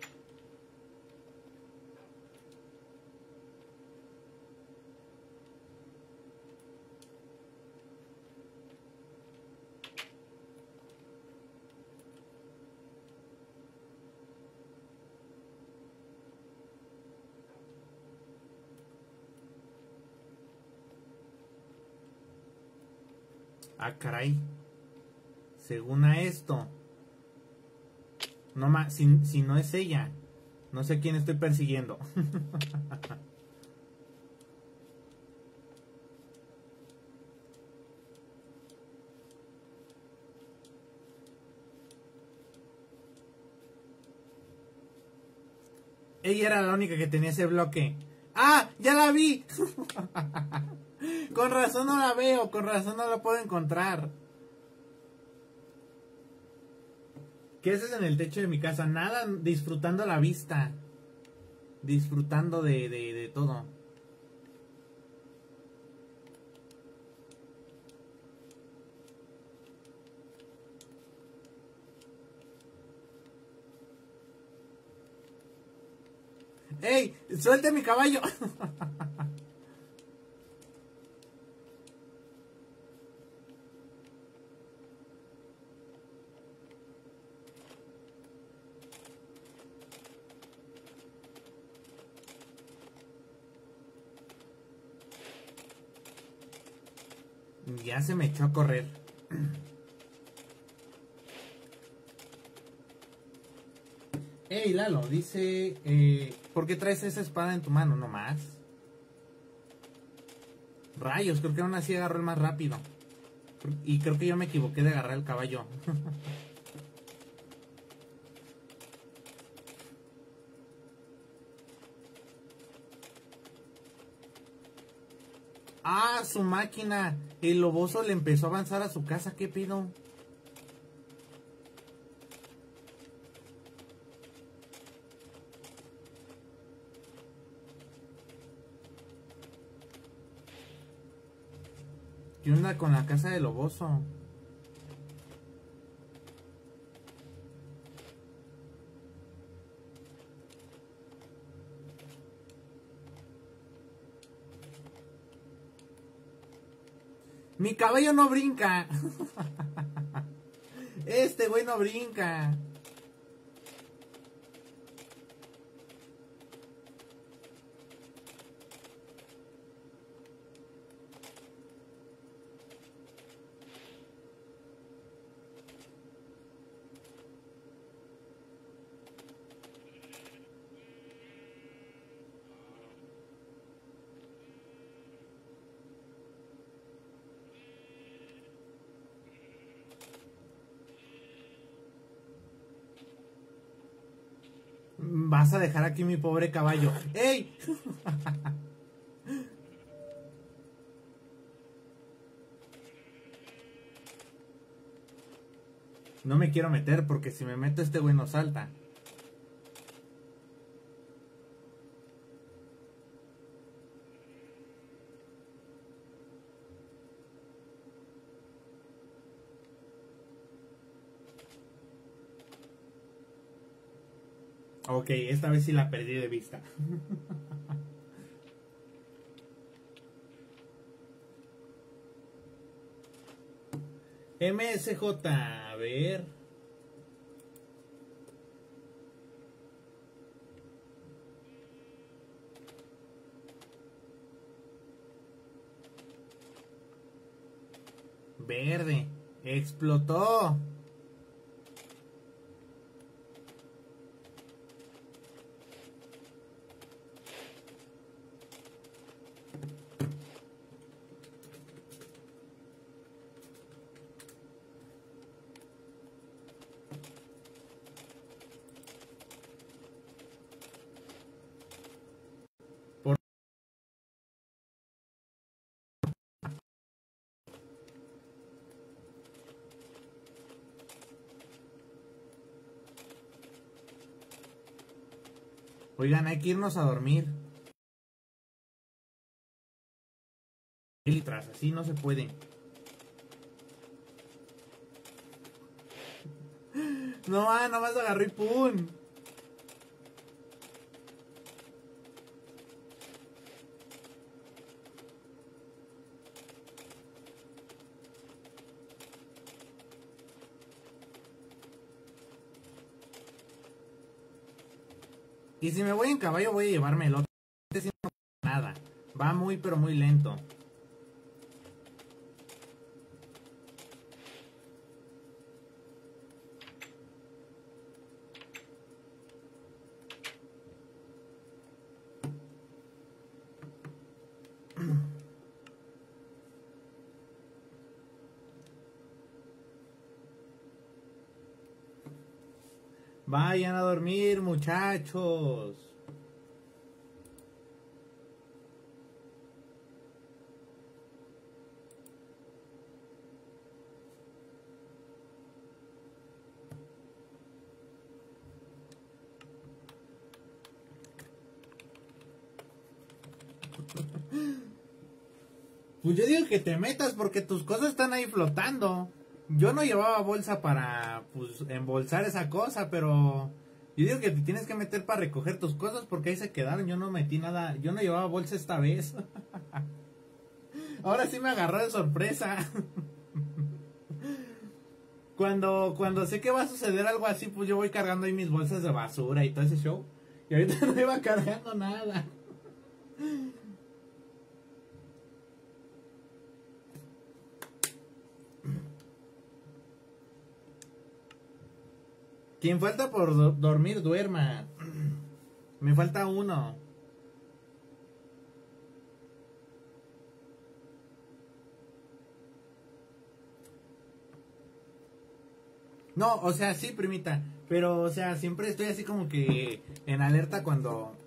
Speaker 1: Ah, caray. Según a esto. No más, si, si no es ella. No sé quién estoy persiguiendo. Ella era la única que tenía ese bloque. ¡Ah! ¡Ya la vi! Con razón no la veo, con razón no la puedo encontrar. ¿Qué haces en el techo de mi casa? Nada, disfrutando la vista. Disfrutando de, de, de todo. ¡Ey! ¡Suelte mi caballo! Ya se me echó a correr. Hey, Lalo, dice, eh, ¿por qué traes esa espada en tu mano? No más. Rayos, creo que aún así agarró el más rápido. Y creo que yo me equivoqué de agarrar el caballo. Ah, su máquina. El loboso le empezó a avanzar a su casa. ¿Qué pido? ¿Qué onda con la casa del loboso? Mi caballo no brinca. Este güey no brinca. Vas a dejar aquí mi pobre caballo. ¡Ey! No me quiero meter porque si me meto este güey no salta. Ok, esta vez sí la perdí de vista. M S J, a ver. Verde. Explotó. Por... Oigan, hay que irnos a dormir. Litras, así no se puede. No, ah, nomás agarré y pum. Y si me voy en caballo voy a llevarme el otro. Este sí no pasa nada. Va muy pero muy lento. Vayan a dormir, muchachos. Pues yo digo que te metas porque tus cosas están ahí flotando. Yo no llevaba bolsa para, pues, embolsar esa cosa, pero yo digo que te tienes que meter para recoger tus cosas porque ahí se quedaron. Yo no metí nada, yo no llevaba bolsa esta vez. Ahora sí me agarró de sorpresa. Cuando, cuando sé que va a suceder algo así, pues yo voy cargando ahí mis bolsas de basura y todo ese show. Y ahorita no iba cargando nada. Quien falta por do dormir, duerma. Me falta uno. No, o sea, sí, primita. Pero, o sea, siempre estoy así como que en alerta cuando...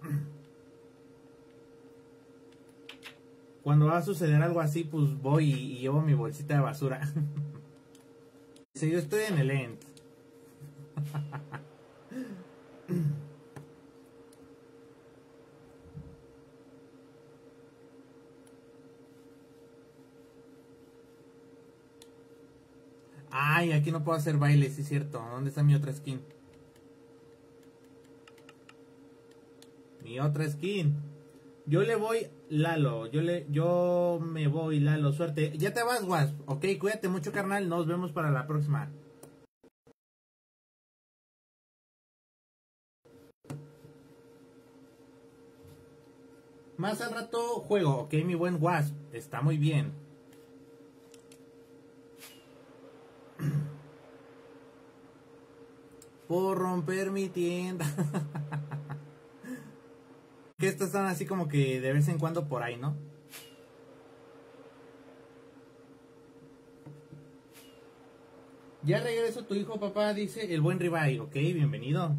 Speaker 1: Cuando va a suceder algo así, pues voy y, y llevo mi bolsita de basura. Si yo estoy en el end. Ay, aquí no puedo hacer baile, sí es cierto. ¿Dónde está mi otra skin? Mi otra skin. Yo le voy, Lalo. Yo le, yo me voy, Lalo. Suerte. Ya te vas, Wasp. Ok, cuídate mucho, carnal. Nos vemos para la próxima. Más al rato juego. Ok, mi buen Wasp. Está muy bien. Por romper mi tienda. Que estas están así como que de vez en cuando por ahí, ¿no? Ya regreso tu hijo, papá, dice el buen Ribay. Ok, bienvenido.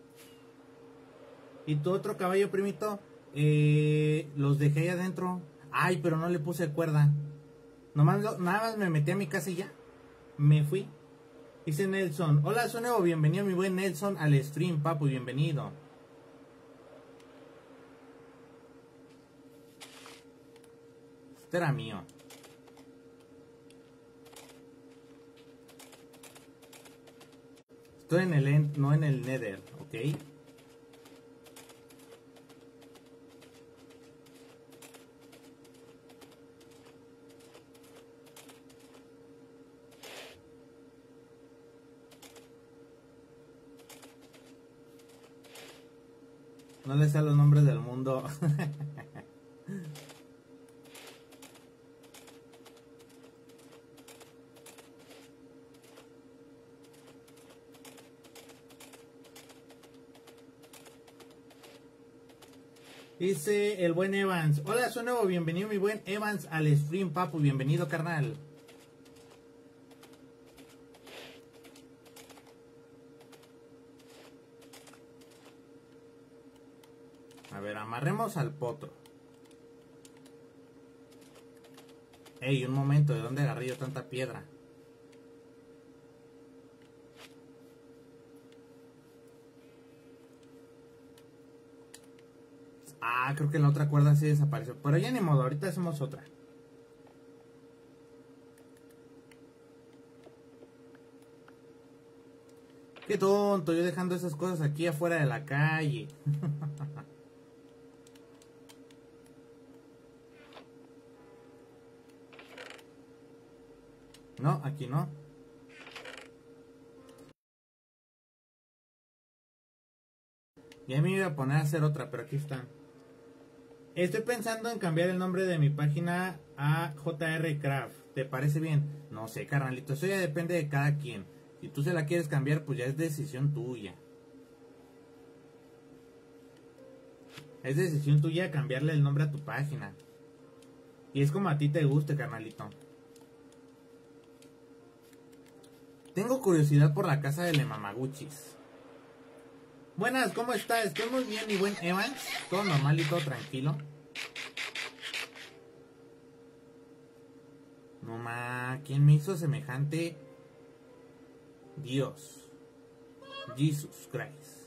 Speaker 1: ¿Y tu otro caballo, primito? Eh, los dejé ahí adentro. Ay, pero no le puse cuerda. Nomás, lo, nada más me metí a mi casa y ya. Me fui. Dice Nelson. Hola, soy nuevo. Bienvenido, mi buen Nelson, al stream, papu. Bienvenido. Este era mío. Estoy en el end, no en el nether, ¿ok? No le sé los nombres del mundo. Dice el buen Evans. Hola, soy nuevo. Bienvenido, mi buen Evans, al stream, papu. Bienvenido, carnal. A ver, amarremos al potro. Ey, un momento. ¿De dónde agarré yo tanta piedra? Ah, creo que la otra cuerda sí desapareció. Pero ya ni modo, ahorita hacemos otra. Qué tonto, yo dejando esas cosas aquí afuera de la calle. No, aquí no. Ya me iba a poner a hacer otra, pero aquí están. Estoy pensando en cambiar el nombre de mi página a J R Craft. ¿Te parece bien? No sé, carnalito. Eso ya depende de cada quien. Si tú se la quieres cambiar, pues ya es decisión tuya. Es decisión tuya cambiarle el nombre a tu página. Y es como a ti te guste, carnalito. Tengo curiosidad por la casa de Le Mamaguchis. Buenas, ¿cómo estás? Estoy muy bien, mi buen Evans. Todo normal y todo tranquilo. No ma, ¿quién me hizo semejante? Dios. Jesus Christ.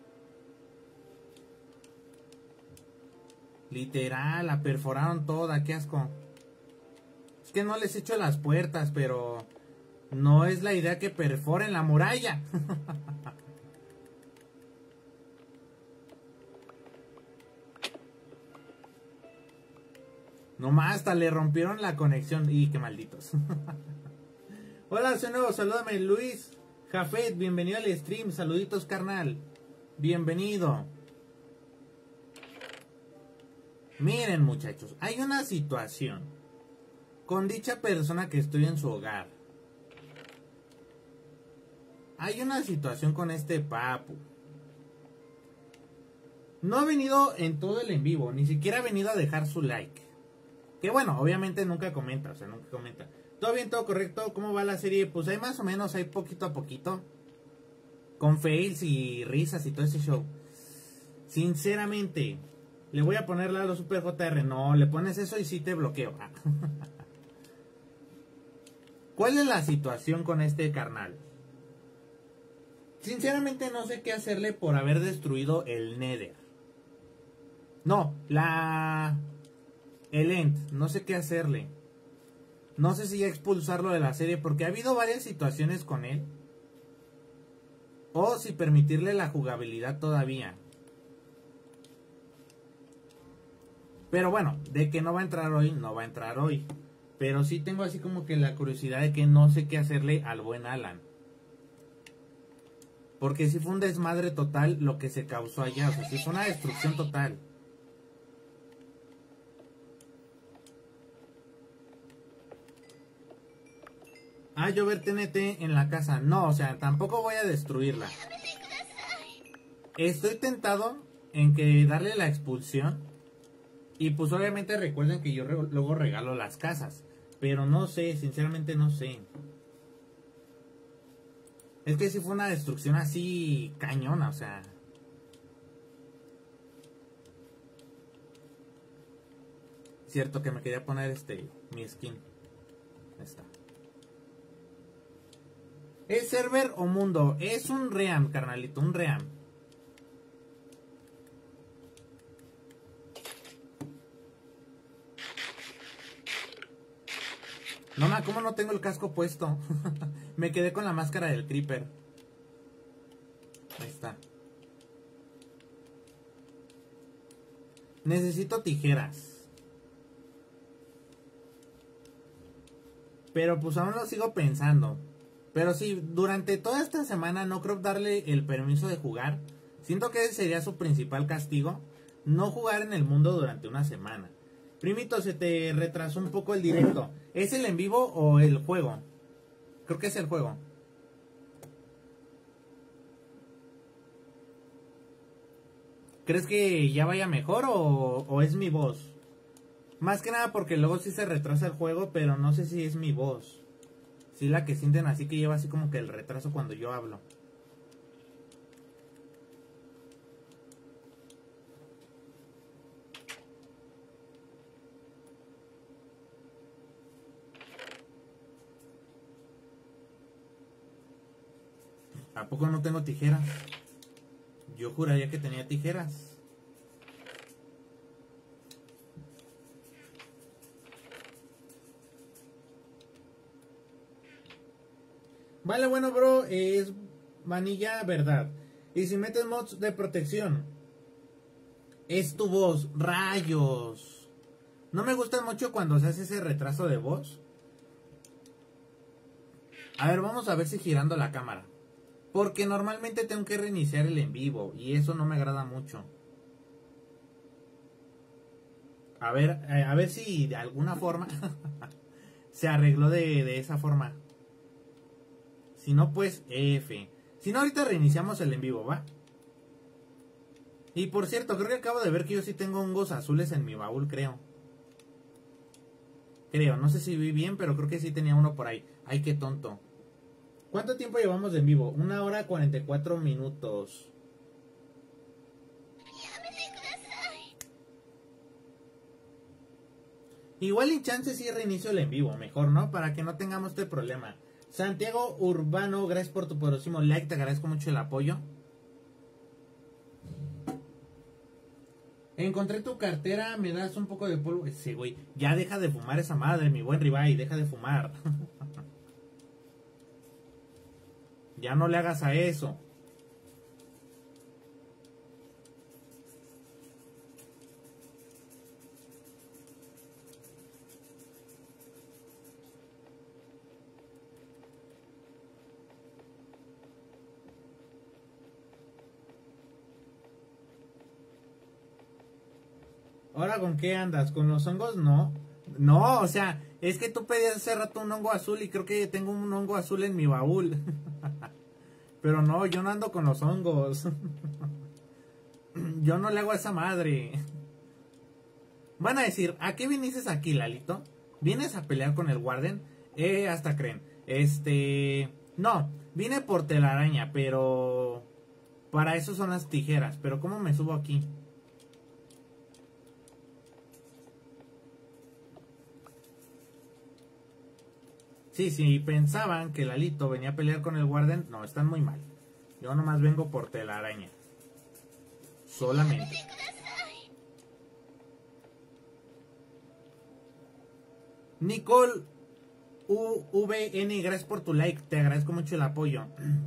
Speaker 1: Literal, la perforaron toda, qué asco. Es que no les echo las puertas, pero no es la idea que perforen la muralla. Nomás hasta le rompieron la conexión. Y qué malditos. Hola, soy nuevo, salúdame Luis Jafet, bienvenido al stream. Saluditos, carnal. Bienvenido. Miren, muchachos, hay una situación con dicha persona que estoy en su hogar. hay una situación con este papu. No ha venido en todo el en vivo, ni siquiera ha venido a dejar su like. Que bueno, obviamente nunca comenta, o sea, nunca comenta. Todo bien, todo correcto, ¿cómo va la serie? Pues hay más o menos, hay poquito a poquito. Con fails y risas y todo ese show. Sinceramente, le voy a poner Lalo Super J R. No, le pones eso y sí te bloqueo. ¿Cuál es la situación con este carnal? Sinceramente no sé qué hacerle por haber destruido el Nether. No, la... el End. No sé qué hacerle. No sé si ya expulsarlo de la serie porque ha habido varias situaciones con él. O si permitirle la jugabilidad todavía. Pero bueno, de que no va a entrar hoy, no va a entrar hoy. Pero sí tengo así como que la curiosidad de que no sé qué hacerle al buen Alan. Porque si fue un desmadre total lo que se causó allá. O sea, sí fue una destrucción total. Ah, llover T N T en la casa. No, o sea, tampoco voy a destruirla. Estoy tentado en que darle la expulsión. Y pues obviamente recuerden que yo re luego regalo las casas. Pero no sé, sinceramente no sé. Es que si fue una destrucción así cañona, o sea. Cierto que me quería poner este, mi skin. Ahí está. ¿Es server o mundo? Es un ream, carnalito, un ream. No, ma, ¿cómo no tengo el casco puesto? Me quedé con la máscara del creeper. Ahí está. Necesito tijeras. Pero pues aún lo sigo pensando. Pero sí, durante toda esta semana no creo darle el permiso de jugar. Siento que ese sería su principal castigo. No jugar en el mundo durante una semana. Primito, se te retrasó un poco el directo. ¿Es el en vivo o el juego? Creo que es el juego. ¿Crees que ya vaya mejor o, o es mi voz? Más que nada porque luego sí se retrasa el juego, pero no sé si es mi voz. Sí, la que sienten así que lleva así como que el retraso cuando yo hablo. ¿A poco no tengo tijeras? Yo juraría que tenía tijeras. Vale, bueno, bro, es vanilla verdad. Y si metes mods de protección, es tu voz, rayos. No me gusta mucho cuando se hace ese retraso de voz. A ver, vamos a ver si girando la cámara. Porque normalmente tengo que reiniciar el en vivo y eso no me agrada mucho. A ver, eh, a ver si de alguna forma se arregló de, de esa forma. Si no, pues F. Si no, ahorita reiniciamos el en vivo, ¿va? Y por cierto, creo que acabo de ver que yo sí tengo hongos azules en mi baúl, creo. Creo, no sé si vi bien, pero creo que sí tenía uno por ahí. Ay, qué tonto. ¿Cuánto tiempo llevamos de en vivo? Una hora cuarenta y cuatro minutos. Igual y chance sí reinicio el en vivo, mejor, ¿no? Para que no tengamos este problema. Santiago Urbano, gracias por tu poderosísimo like, te agradezco mucho el apoyo. Encontré tu cartera, me das un poco de polvo. Sí, güey, ya deja de fumar esa madre, mi buen Ribay, deja de fumar. Ya no le hagas a eso. ¿Ahora con qué andas? ¿Con los hongos? No. No, o sea, es que tú pedías hace rato un hongo azul y creo que tengo un hongo azul en mi baúl. Pero no, yo no ando con los hongos. Yo no le hago a esa madre. Van a decir, ¿a qué viniste aquí, Lalito? ¿Vienes a pelear con el Warden? Eh, hasta creen. Este... No, vine por telaraña, pero... Para eso son las tijeras. Pero ¿cómo me subo aquí? Sí, si pensaban que Lalito venía a pelear con el Warden, no, están muy mal. Yo nomás vengo por telaraña. Solamente. Nicole U V N, gracias por tu like. Te agradezco mucho el apoyo.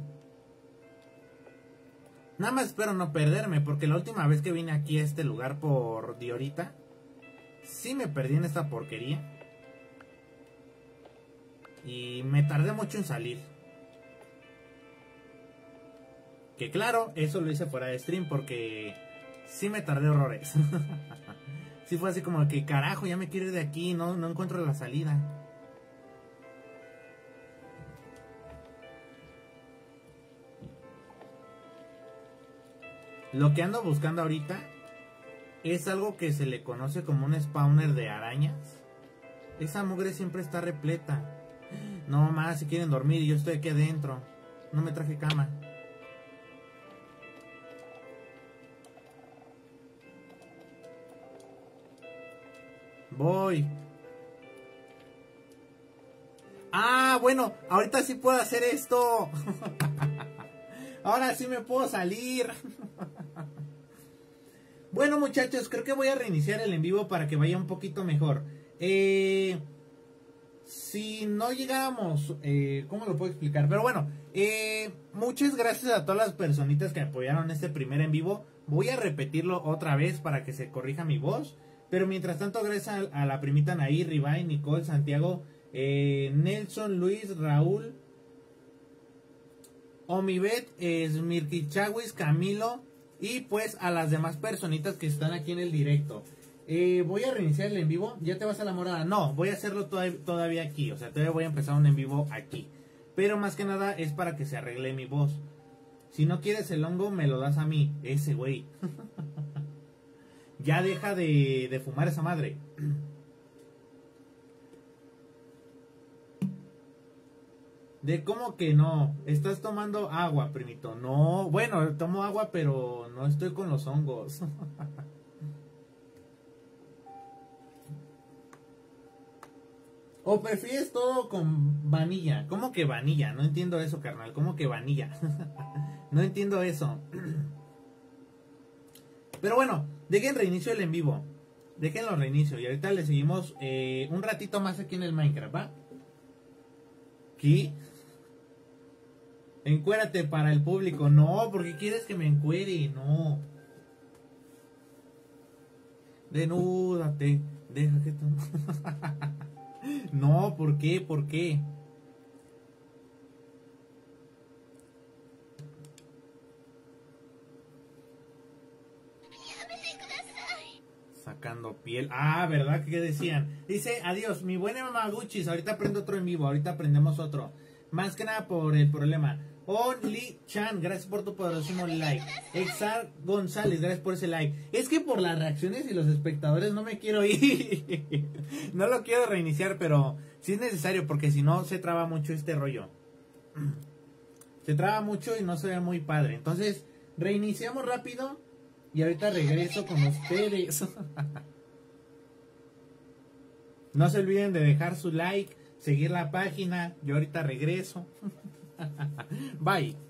Speaker 1: Nada más espero no perderme, porque la última vez que vine aquí a este lugar por Diorita, sí me perdí en esta porquería. Y me tardé mucho en salir. Que claro, eso lo hice fuera de stream porque sí me tardé horrores. Sí fue así como que carajo, ya me quiero ir de aquí, no, no encuentro la salida. Lo que ando buscando ahorita es algo que se le conoce como un spawner de arañas. Esa mugre siempre está repleta. No más, si quieren dormir y yo estoy aquí adentro. No me traje cama. Voy. Ah, bueno, ahorita sí puedo hacer esto. Ahora sí me puedo salir. Bueno, muchachos, creo que voy a reiniciar el en vivo para que vaya un poquito mejor. Eh... Si no llegamos, eh, ¿cómo lo puedo explicar? Pero bueno, eh, muchas gracias a todas las personitas que apoyaron este primer en vivo. Voy a repetirlo otra vez para que se corrija mi voz. Pero mientras tanto, gracias a, a la primita Nair, Ribay, Nicole, Santiago, eh, Nelson, Luis, Raúl, Omibet, Smirkichawis, Camilo y pues a las demás personitas que están aquí en el directo. Eh, voy a reiniciar el en vivo. ¿Ya te vas a la morada? No, voy a hacerlo toda, todavía aquí. O sea, todavía voy a empezar un en vivo aquí. Pero más que nada es para que se arregle mi voz. Si no quieres el hongo, me lo das a mí. Ese güey. Ya deja de, de fumar esa madre. De cómo que no. Estás tomando agua, primito. No, bueno, tomo agua, pero no estoy con los hongos. ¿O prefieres todo con vanilla? ¿Cómo que vanilla? No entiendo eso, carnal. ¿Cómo que vanilla? No entiendo eso. Pero bueno, dejen reinicio el en vivo. Déjenlo reinicio. Y ahorita le seguimos eh, un ratito más aquí en el Minecraft, ¿va? ¿Qué? Encuérate para el público. No, porque quieres que me encuere. No. Denúdate. Deja que tú... No, ¿por qué? ¿Por qué? Sacando piel. Ah, ¿verdad? ¿Qué decían? Dice, adiós, mi buena mamá Guchis. Ahorita prendo otro en vivo. Ahorita prendemos otro. Más que nada por el problema. Only Chan, gracias por tu poderosísimo like. Exar González, gracias por ese like. Es que por las reacciones y los espectadores no me quiero ir. No lo quiero reiniciar, pero sí es necesario porque si no se traba mucho este rollo. Se traba mucho y no se ve muy padre. Entonces, reiniciamos rápido y ahorita regreso con ustedes. No se olviden de dejar su like, seguir la página. Yo ahorita regreso. Bye.